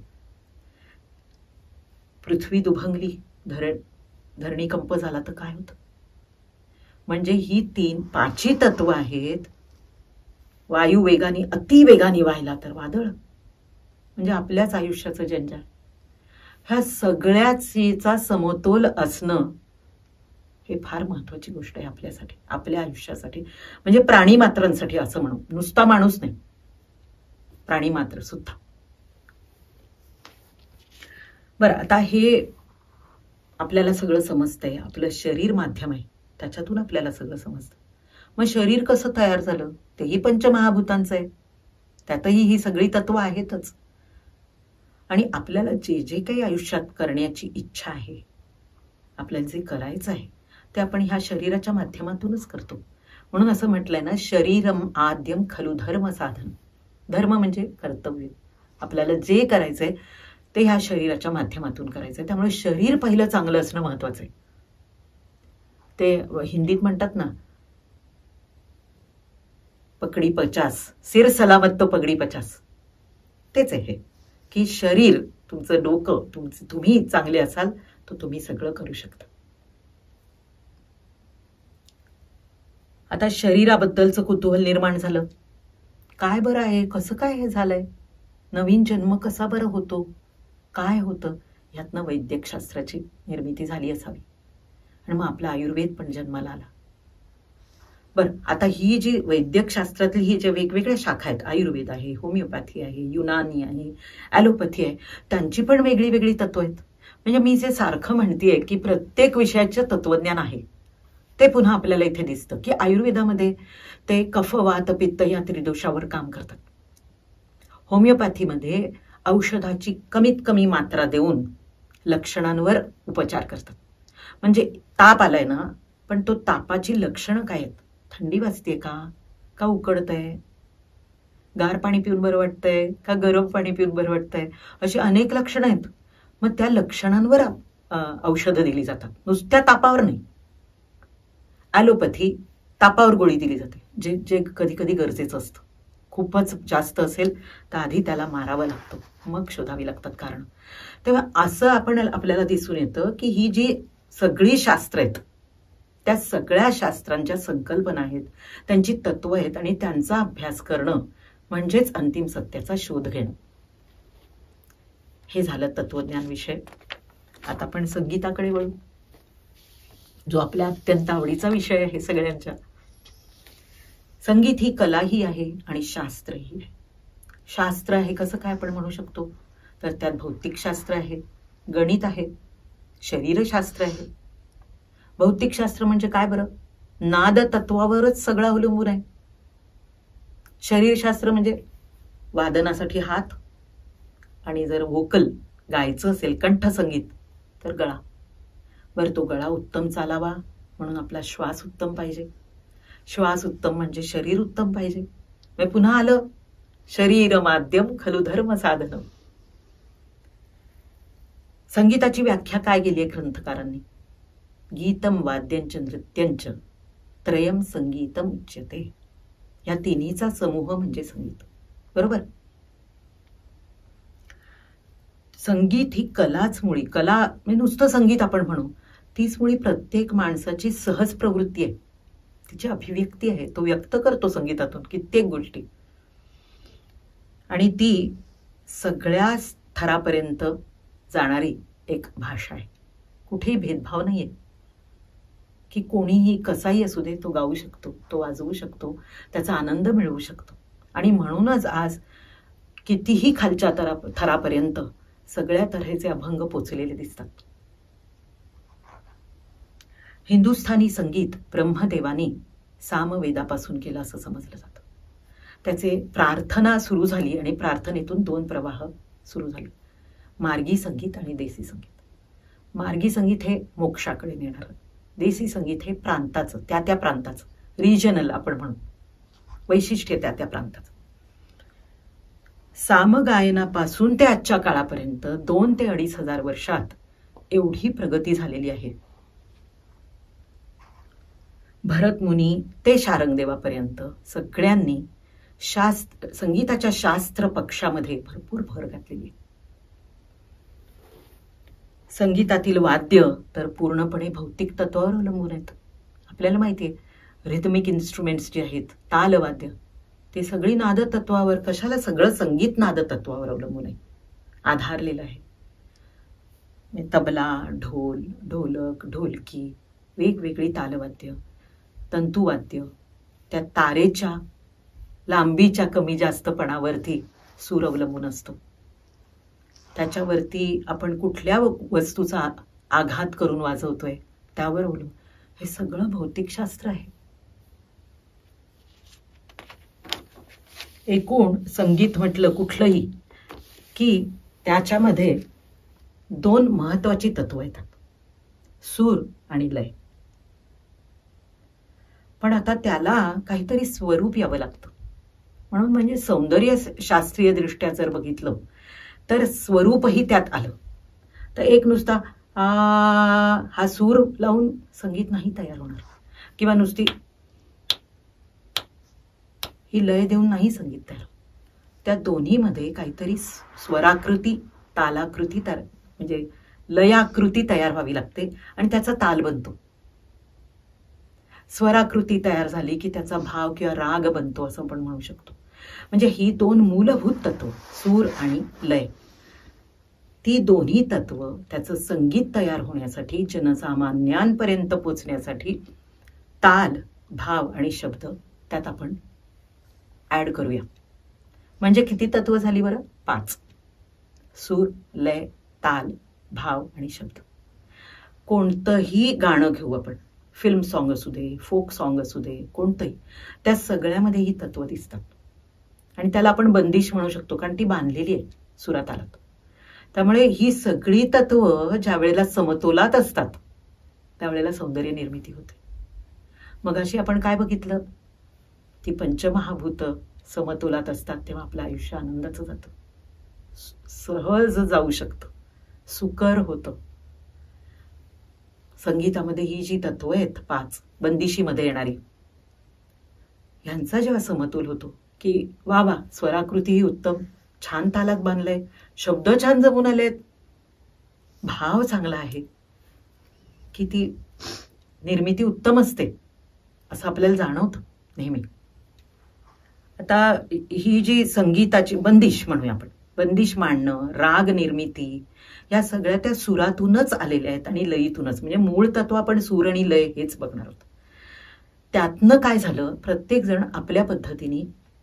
पृथ्वी दुभंगली, धरणीकंप झाला तर काय होतं. म्हणजे ही 5 तत्व आहेत. वायू वेगाने, अतिवेगाने वाहिला तर वादळ, म्हणजे आपल्याच आयुष्याचं जंजाळ. ह्या सगळ्याचा समतोल असणं हे फार महत्वाची गोष्ट आहे आपल्यासाठी, आपल्या आयुष्यासाठी, म्हणजे प्राणी मात्रांसाठी असं म्हणू, नुसता माणूस नाही, प्राणी मात्र सुद्धा. बरं, आता हे आपल्याला सगळं समजतंय, आपलं शरीर माध्यम आहे, त्याच्यातून आपल्याला सगळं समजतं. मग शरीर कसं तयार झालं, तेही पंचमहाभूतांचं आहे, त्यातही ही सगळी तत्व आहेतच. आणि आपल्याला जे जे काही आयुष्यात करण्याची इच्छा आहे, आपल्याला जे करायचं आहे ते आपण ह्या शरीराच्या माध्यमातूनच करतो. म्हणून असं म्हटलंय ना, शरीरम आद्यम खलु धर्म साधन. धर्म म्हणजे कर्तव्य, आपल्याला जे करायचंय ते ह्या शरीराच्या माध्यमातून करायचंय. त्यामुळे शरीर पहिलं चांगलं असणं महत्वाचं आहे. ते हिंदीत म्हणतात ना, पकडी 50, सिर सलामत तो पगडी 50. तेच आहे हे, की शरीर, तुमचं डोकं, तुम्ही चांगले असाल तर तुम्ही सगळं करू शकता. आता शरीराबद्दलचं कुतूहल निर्माण झालं. काय बरं आहे, कसं काय हे झालंय, नवीन जन्म कसा बरं होतो, काय होतं, यातनं वैद्यकशास्त्राची निर्मिती झाली असावी आणि मग आपला आयुर्वेद पण जन्माला आला. बरं, आता ही जी वैद्यकशास्त्रातली ही जे वेगवेगळ्या शाखा आहेत, आयुर्वेद आहे, होमिओपॅथी आहे, युनानी आहे, ॲलोपॅथी आहे, त्यांची पण वेगळी वेगळी तत्व आहेत. म्हणजे मी जे सारखं म्हणतेय की प्रत्येक विषयाचं तत्वज्ञान आहे, ते पुन्हा आपल्याला इथे दिसतं की आयुर्वेदामध्ये ते कफ, वात, पित्त या त्रिदोषावर काम करतात. होमिओपॅथीमध्ये औषधाची कमीत कमी मात्रा देऊन लक्षणांवर उपचार करतात. म्हणजे ताप आलाय ना, पण तो तापाची लक्षणं काय आहेत, थंडी वाजते का उकडतंय, गार पाणी पिऊन बरं वाटतंय का गरम पाणी पिऊन बरं वाटतंय, अशी अनेक लक्षणं आहेत. मग त्या लक्षणांवर औषधं दिली जातात, नुसत्या तापावर नाही. ॲलोपॅथी तापावर गोळी दिली जाते, जे कधी कधी गरजेचं असतं, खूपच जास्त असेल तर आधी त्याला मारावं लागतं, मग शोधावी लागतात कारण. तेव्हा असं आपल्याला दिसून येतं की ही जी सगळी शास्त्र आहेत त्या सगळ्या शास्त्रांच्या संकल्पना आहेत, त्यांची तत्व आहेत आणि त्यांचा अभ्यास करणं म्हणजेच अंतिम सत्याचा शोध घेणं. हे झालं तत्वज्ञान विषय. आता आपण संगीताकडे वळू, जो आपल्या अत्यंत आवडीचा विषय आहे सगळ्यांच्या. संगीत ही कलाही आहे आणि शास्त्रही आहे. शास्त्र आहे कसं काय आपण म्हणू शकतो, तर त्यात भौतिकशास्त्र आहे, गणित आहे, शरीरशास्त्र आहे. भौतिकशास्त्र म्हणजे काय बरं, नाद तत्वावरच सगळं अवलंबून आहे. शरीरशास्त्र म्हणजे वादनासाठी हात, आणि जर व्होकल गायचं असेल कंठसंगीत तर गळा. बरं, तो गळा उत्तम चालावा म्हणून आपला श्वास उत्तम पाहिजे. श्वास उत्तम म्हणजे शरीर उत्तम पाहिजे. मग पुन्हा आलं शरीर माध्यम खलु धर्म साधन. संगीताची व्याख्या काय गेली आहे ग्रंथकारांनी, गीतम वाद्यंच नृत्यंच त्रयम संगीतम उच्यते. या तिन्हीचा समूह म्हणजे संगीत. बरोबर. संगीत ही कलाच मुळी, कला म्हणजे नुसतं संगीत आपण म्हणू तीच मुळी प्रत्येक माणसाची सहज प्रवृत्ती आहे, तिची अभिव्यक्ती आहे. तो व्यक्त करतो संगीतातून कित्येक गोष्टी, आणि ती सगळ्या थरापर्यंत जाणारी एक भाषा आहे. कुठेही भेदभाव नाहीये की कोणीही कसाही असू दे तो गाऊ शकतो, तो वाजवू शकतो, त्याचा आनंद मिळवू शकतो. आणि म्हणूनच आज कितीही खालच्या थरापर्यंत सगळ्या तऱ्हेचे अभंग पोचलेले दिसतात. हिंदुस्थानी संगीत ब्रह्मदेवानी सामवेदापासून केलं असं समजलं जातं. त्याचे प्रार्थना सुरू झाली आणि प्रार्थनेतून दोन प्रवाह सुरू झाले, मार्गी संगीत आणि देसी संगीत. मार्गी संगीत हे मोक्षाकडे नेणारं, देसी संगीत हे प्रांताचं, त्या प्रांताचं, रिजनल आपण म्हणू, वैशिष्ट्य त्या प्रांताचं. सामगायनापासून ते आजच्या काळापर्यंत 2 ते 2,500 वर्षात एवढी प्रगती झालेली आहे. भरतमुनी ते शारंगदेवापर्यंत सगळ्यांनी संगीताच्या शास्त्र पक्षामध्ये भरपूर भर घातलेली आहे. संगीतातील वाद्य तर पूर्णपणे भौतिक तत्वावर अवलंबून आहेत. आपल्याला माहिती आहे रिथमिक इन्स्ट्रुमेंट्स जे आहेत, तालवाद्य, ते सगळी नाद तत्वावर, कशाला सगळं संगीत नाद तत्वावर अवलंबून आहे, आधारलेलं आहे. तबला, ढोल, ढोलक, ढोलकी, वेगवेगळी तालवाद्य, तंतुवाद्य, त्या तारेच्या लांबीच्या कमी जास्तपणावरती सूर अवलंबून असतो. त्याच्यावरती आपण कुठल्या वस्तूचा आघात करून वाजवतोय त्यावर अवलंबून. हे सगळं भौतिकशास्त्र आहे. एकूण संगीत म्हटलं कुठलंही की त्याच्यामध्ये 2 महत्वाची तत्व येतात, सूर आणि लय. पण आता त्याला काहीतरी स्वरूप यावं लागतं. म्हणून म्हणजे सौंदर्य शास्त्रीय दृष्ट्या जर बघितलं तर स्वरूपही त्यात आलं. तर एक नुसता हा सूर लावून संगीत नाही तयार होणार, किंवा नुसती ही लय देऊन नाही संगीत तयार. त्या दोन्हीमध्ये काहीतरी स्वराकृती, तालाकृती म्हणजे लयाकृती तयार व्हावी लागते आणि त्याचा ताल बनतो. स्वराकृती तयार झाली की त्याचा भाव किंवा राग बनतो असं आपण म्हणू शकतो. म्हणजे ही 2 मूलभूत तत्व, सूर आणि लय, ती दोन्ही तत्व त्याचं संगीत तयार होण्यासाठी, जनसामान्यांपर्यंत पोचण्यासाठी ताल, भाव आणि शब्द त्यात आपण ऍड करूया. म्हणजे किती तत्व झाली बरं? 5. सूर, लय, ताल, भाव आणि शब्द. कोणतंही गाणं घेऊ आपण, फिल्म सॉन्ग असू दे, फोक सॉन्ग असू दे, कोणतंही, त्या सगळ्यामध्ये ही तत्व दिसतात. आणि त्याला आपण बंदिश म्हणू शकतो कारण ती बांधलेली आहे सुरातालात. त्यामुळे ही सगळी तत्व ज्या वेळेला समतोलात असतात त्यावेळेला सौंदर्य निर्मिती होते. मगाशी आपण काय बघितलं, ती पंचमहाभूत समतोलात असतात तेव्हा आपलं आयुष्य आनंदाचं जातं, सहज जाऊ शकतं, सुकर होतं. संगीतामध्ये ही जी तत्व आहेत 5 बंदिशीमध्ये येणारी, ह्यांचा जेव्हा समतोल होतो की वा वा, स्वराकृतीही उत्तम, छान तालात बांधलंय, शब्द छान जमून आलेत, भाव चांगला आहे, की ती निर्मिती उत्तम असते असं आपल्याला जाणवतं नेहमी. आता ही जी संगीताची बंदिश म्हणूया आपण, बंदिश मांडणं, राग निर्मिती, या सगळ्या त्या सुरातूनच आलेल्या आहेत आणि लयीतूनच. म्हणजे मूळ तत्व आपण सूर आणि लय हेच बघणार आहोत. त्यातनं काय झालं, प्रत्येक जण आपल्या पद्धतीने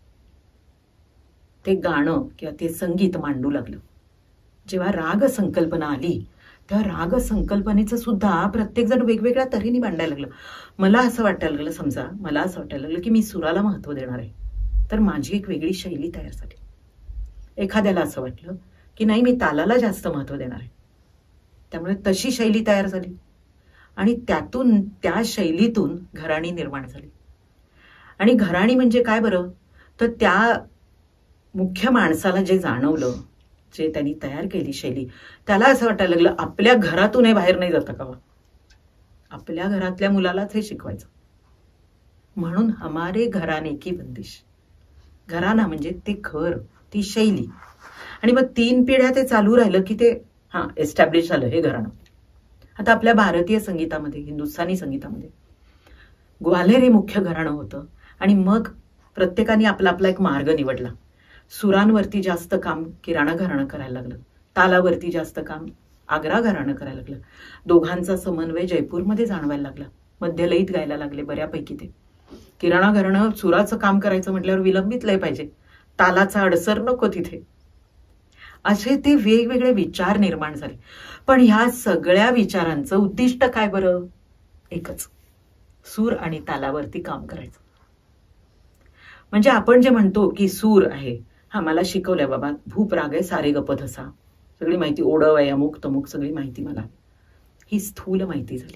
ते गाणं किंवा ते संगीत मांडू लागलं. जेव्हा राग संकल्पना आली तेव्हा राग संकल्पनेचं सुद्धा प्रत्येक जण वेगवेगळ्या तऱ्हेने मांडायला लागलं. मला असं वाटायला लागलं, समजा मला असं वाटायला लागलं की मी सुराला महत्व देणार आहे, तर माझी एक वेगळी शैली तयार झाली. एखाद्याला असं वाटलं की नाही, मी तालाला जास्त महत्व देणार आहे, त्यामुळे तशी शैली तयार झाली आणि त्यातून, त्या शैलीतून घराणी निर्माण झाली. आणि घराणी म्हणजे काय बरं, तर त्या मुख्य माणसाला जे जाणवलं, जे त्यांनी तयार केली शैली, त्याला असं वाटायला लागलं आपल्या घरातून हे बाहेर नाही जातं का, आपल्या घरातल्या मुलालाच हे शिकवायचं. म्हणून हमारे घराने की बंदिश. घराणा म्हणजे ते घर, ती शैली. आणि मग 3 पिढ्या ते चालू राहिलं की ते एस्टॅब्लिश झालं हे घराणं. आता आपल्या भारतीय संगीतामध्ये, हिंदुस्थानी संगीतामध्ये ग्वाल्हेर हे मुख्य घराणं होतं आणि मग प्रत्येकाने आपला आपला एक मार्ग निवडला. सुरांवरती जास्त काम किराणा घराणं करायला लागलं, तालावरती जास्त काम आग्रा घराणं करायला लागलं, दोघांचा समन्वय जयपूरमध्ये जाणवायला लागला, मध्यलयीत गायला लागले बऱ्यापैकी. ते किराणा घराणं सुराचं काम करायचं म्हटल्यावर विलंबित लय पाहिजे, तालाचा अडसर नको तिथे. असे ते वेगवेगळे विचार निर्माण झाले. पण ह्या सगळ्या विचारांचं उद्दिष्ट काय बरं, एकच, सूर आणि तालावरती काम करायचं. म्हणजे आपण जे म्हणतो की सूर आहे, मला शिकवलंय बाबा, भूप राग आहे, सारे गपत असा, सगळी माहिती, ओढव आहे, अमुक तमुक सगळी माहिती मला, ही स्थूल माहिती झाली.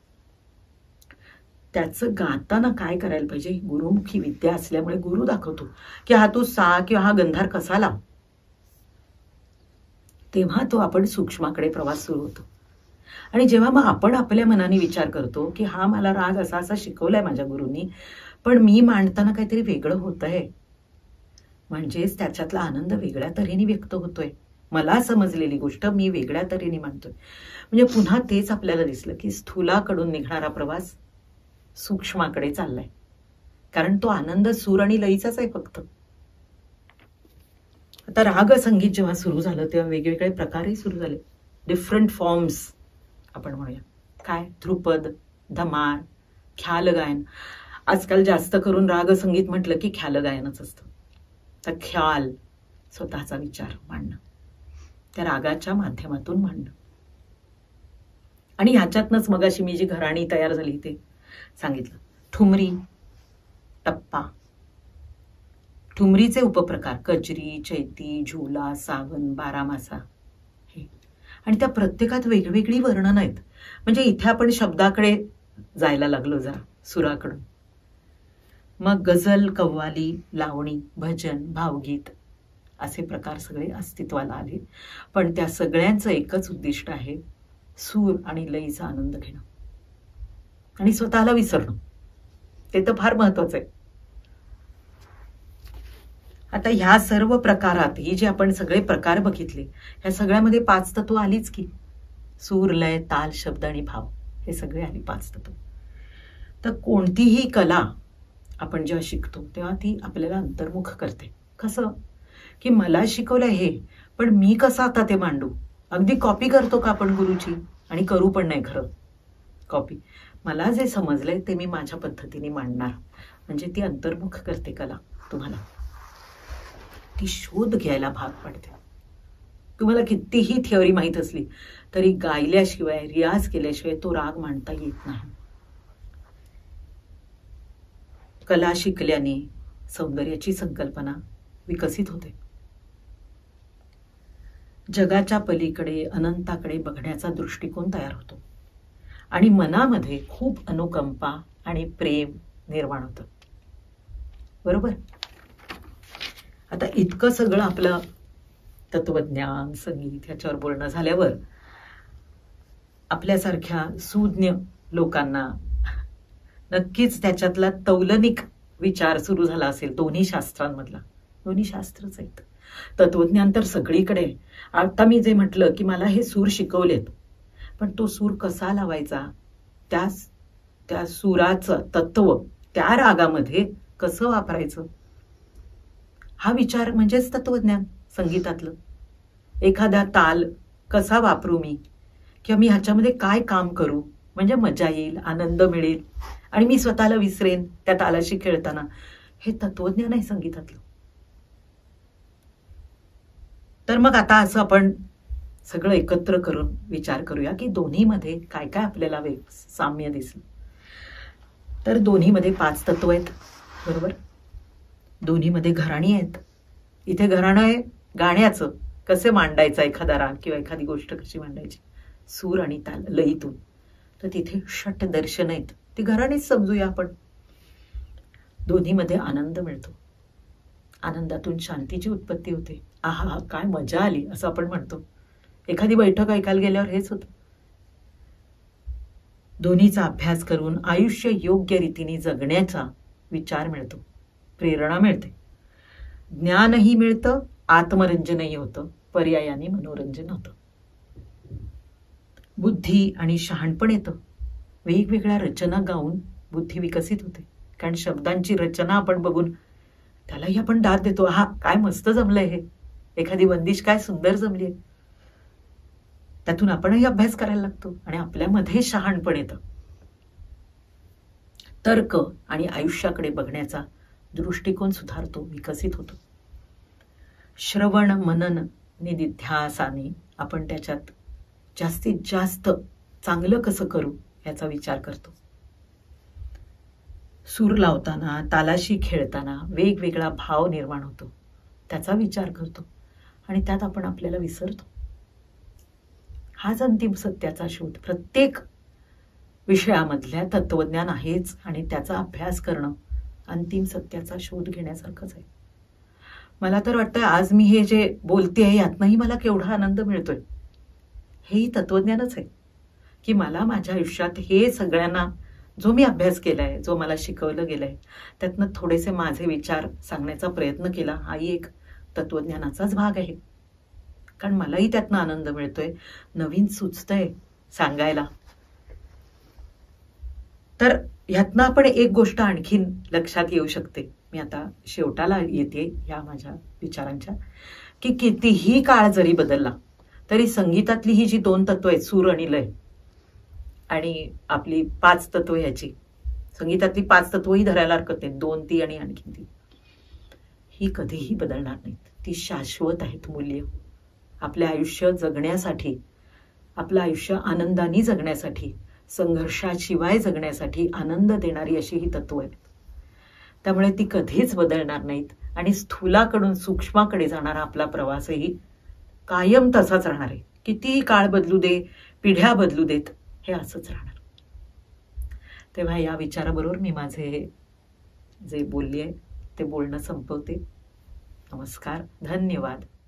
त्याचं गाताना काय करायला पाहिजे, गुरुमुखी विद्या असल्यामुळे गुरु दाखवतो की हा तू सा किंवा हा गंधार कसा लाव, तेव्हा तो आपण सूक्ष्माकडे प्रवास सुरू होतो. आणि जेव्हा मग आपण आपल्या मनाने विचार करतो की हा मला राग असा असा शिकवलाय माझ्या गुरूंनी, पण मी मांडताना काहीतरी वेगळं होतंय, म्हणजेच त्याच्यातला आनंद वेगळ्या तऱ्हेने व्यक्त होतोय, मला समजलेली गोष्ट मी वेगळ्या तऱ्हेने मांडतोय. म्हणजे पुन्हा तेच आपल्याला दिसलं की स्थूलाकडून निघणारा प्रवास सूक्ष्माकडे चाललाय, कारण तो आनंद सूर आणि लयीचाच आहे फक्त. आता राग संगीत जेव्हा सुरू झालं तेव्हा वेगवेगळे प्रकारही सुरू झाले, डिफरंट फॉर्म्स आपण म्हणूया. काय, ध्रुपद, धमार, ख्याल गायन. आजकाल जास्त करून राग संगीत म्हटलं की ख्याल गायनच असतं. तर ख्याल, स्वतःचा विचार मांडणं, त्या रागाच्या माध्यमातून मांडणं. आणि ह्याच्यातनंच मगाशी मी जी घराणी तयार झाली ते सांगितलं. ठुमरी, टप्पा. ठुमरीचे उपप्रकार कजरी, चैती, झुला, सावन, बारामासा हे. आणि त्या प्रत्येकात वेगवेगळी वर्णन आहेत. म्हणजे इथे आपण शब्दाकडे जायला लागलो जरा, सुराकडून. मग गझल, कव्वाली, लावणी, भजन, भावगीत असे प्रकार सगळे अस्तित्वाला आले. पण त्या सगळ्यांचं एकच उद्दिष्ट आहे, सूर आणि लयीचा आनंद घेणं आणि स्वतःला विसरणं. ते तर फार महत्वाचं आहे. आता ह्या सर्व प्रकारात ही जे आपण सगळे प्रकार बघितले, ह्या सगळ्यामध्ये 5 तत्व आलीच की, सूर, लय, ताल, शब्द आणि भाव, हे सगळे आली 5 तत्व. तर कोणतीही कला आपण जेव्हा शिकतो तेव्हा ती आपल्याला अंतर्मुख करते. कसं की मला शिकवलं हे, पण मी कसं आता ते मांडू. अगदी कॉपी करतो का आपण गुरुची, आणि करू पण नाही खरं कॉपी. मला जे समजलंय ते मी माझ्या पद्धतीने मांडणार. म्हणजे ती अंतर्मुख करते कला तुम्हाला, ती शोध घ्यायला भाग पडते. तुम्हाला कितीही थिअरी माहीत असली तरी गायल्याशिवाय, रियाज केल्याशिवाय तो राग मांडता येत नाही. कला शिकल्याने सौंदर्याची संकल्पना विकसित होते. जगाच्या पलीकडे, अनंताकडे बघण्याचा दृष्टिकोन तयार होतो आणि मनामध्ये खूप अनुकंपा आणि प्रेम निर्माण होतं. बरोबर. आता इतकं सगळं आपलं तत्वज्ञान, संगीत ह्याच्यावर बोलणं झाल्यावर आपल्यासारख्या सुज्ञ लोकांना नक्कीच त्याच्यातला तौलनिक विचार सुरू झाला असेल दोन्ही शास्त्रांमधला, दोन्ही शास्त्रच आहेत. तत्वज्ञान तर सगळीकडे. आता मी जे म्हटलं की मला हे सूर शिकवलेत, पण तो सूर कसा लावायचा, त्या सुराचं तत्व त्या रागामध्ये कसं वापरायचं, हा विचार म्हणजेच तत्वज्ञान संगीतातलं. एखादा ताल कसा वापरू मी, किंवा मी ह्याच्यामध्ये काय काम करू म्हणजे मजा येईल, आनंद मिळेल आणि मी स्वतःला विसरेन त्या तालाशी खेळताना, हे तत्वज्ञान आहे संगीतातलं. तर मग आता असं आपण सगळं एकत्र करून विचार करूया की दोन्हीमध्ये काय काय आपल्याला साम्य दिसलं. तर दोन्हीमध्ये 5 तत्व आहेत, बरोबर. दोन्हीमध्ये घराणी आहेत. इथे घराणं आहे गाण्याचं, कसे मांडायचं एखादा राग किंवा एखादी गोष्ट कशी मांडायची, सूर आणि ताल लयीतून. तर तिथे षट दर्शन आहेत, ती घराणीच समजूया आपण. दोन्हीमध्ये आनंद मिळतो, आनंदातून शांतीची उत्पत्ती होते. आहा काय मजा आली असं आपण म्हणतो. एखादी बैठक ऐकायला गेल्यावर हेच होतं. दोन्हीचा अभ्यास करून आयुष्य योग्य रीतीने जगण्याचा विचार मिळतो, प्रेरणा मिळते, ज्ञानही मिळतं, आत्मरंजनही होतं, पर्यायाने मनोरंजन होतं, बुद्धी आणि शहाणपण येतं. वेगवेगळ्या रचना गाऊन बुद्धी विकसित होते, कारण शब्दांची रचना आपण बघून त्यालाही आपण दाद देतो, हा काय मस्त जमलंय, हे एखादी बंदिश काय सुंदर जमलीय. त्यातून आपणही अभ्यास करायला लागतो आणि आपल्यामध्ये शहाणपण येतं. तर्क आणि आयुष्याकडे बघण्याचा दृष्टिकोन सुधारतो, विकसित होतो. श्रवण मनन निधिध्यासाने आपण त्याच्यात जास्तीत जास्त चांगलं कसं करू याचा विचार करतो. सूर लावताना, तालाशी खेळताना वेगवेगळा भाव निर्माण होतो, त्याचा विचार करतो आणि त्यात आपण आपल्याला विसरतो. हाच अंतिम सत्याचा शोध. प्रत्येक विषयामधल्या तत्वज्ञान आहेच आणि त्याचा अभ्यास करणं अंतिम सत्याचा शोध घेण्यासारखंच आहे. मला तर वाटतं आज मी हे जे बोलते यातनंही मला केवढा आनंद मिळतोय. हेही तत्वज्ञानच आहे की मला माझ्या आयुष्यात हे सगळ्यांना जो मी अभ्यास केलाय, जो मला शिकवलं गेलंय, त्यातनं थोडेसे माझे विचार सांगण्याचा प्रयत्न केला, हाही एक तत्वज्ञानाचाच भाग आहे. कारण मलाही त्यातनं आनंद मिळतोय, नवीन सुचतंय सांगायला. तर ह्यातनं आपण एक गोष्ट आणखीन लक्षात येऊ शकते, मी आता शेवटाला येते या माझ्या विचारांच्या, की कितीही काळ जरी बदलला तरी संगीतातली ही जी 2 तत्व आहेत, सूर आणि लय, आणि आपली 5 तत्व, ह्याची संगीतातली 5 तत्व ही धरायला हरकत नाहीत, 2 ती आणि आणखीन ती, ही कधीही बदलणार नाहीत. ती शाश्वत आहेत मूल्य. आपले आयुष्य जगण्यासाठी, आपलं आयुष्य आनंदाने जगण्यासाठी, संघर्षाशिवाय जगण्यासाठी आनंद देणारी अशी ही तत्व आहेत. त्यामुळे ती कधीच बदलणार नाहीत आणि स्थूलाकडून सूक्ष्माकडे जाणारा आपला प्रवासही कायम तसाच राहणार आहे. कितीही काळ बदलू दे, पिढ्या बदलू देत, हे असंच राहणार. तेव्हा या विचाराबरोबर मी माझे जे बोलली आहे ते बोलणं संपवते. नमस्कार, धन्यवाद.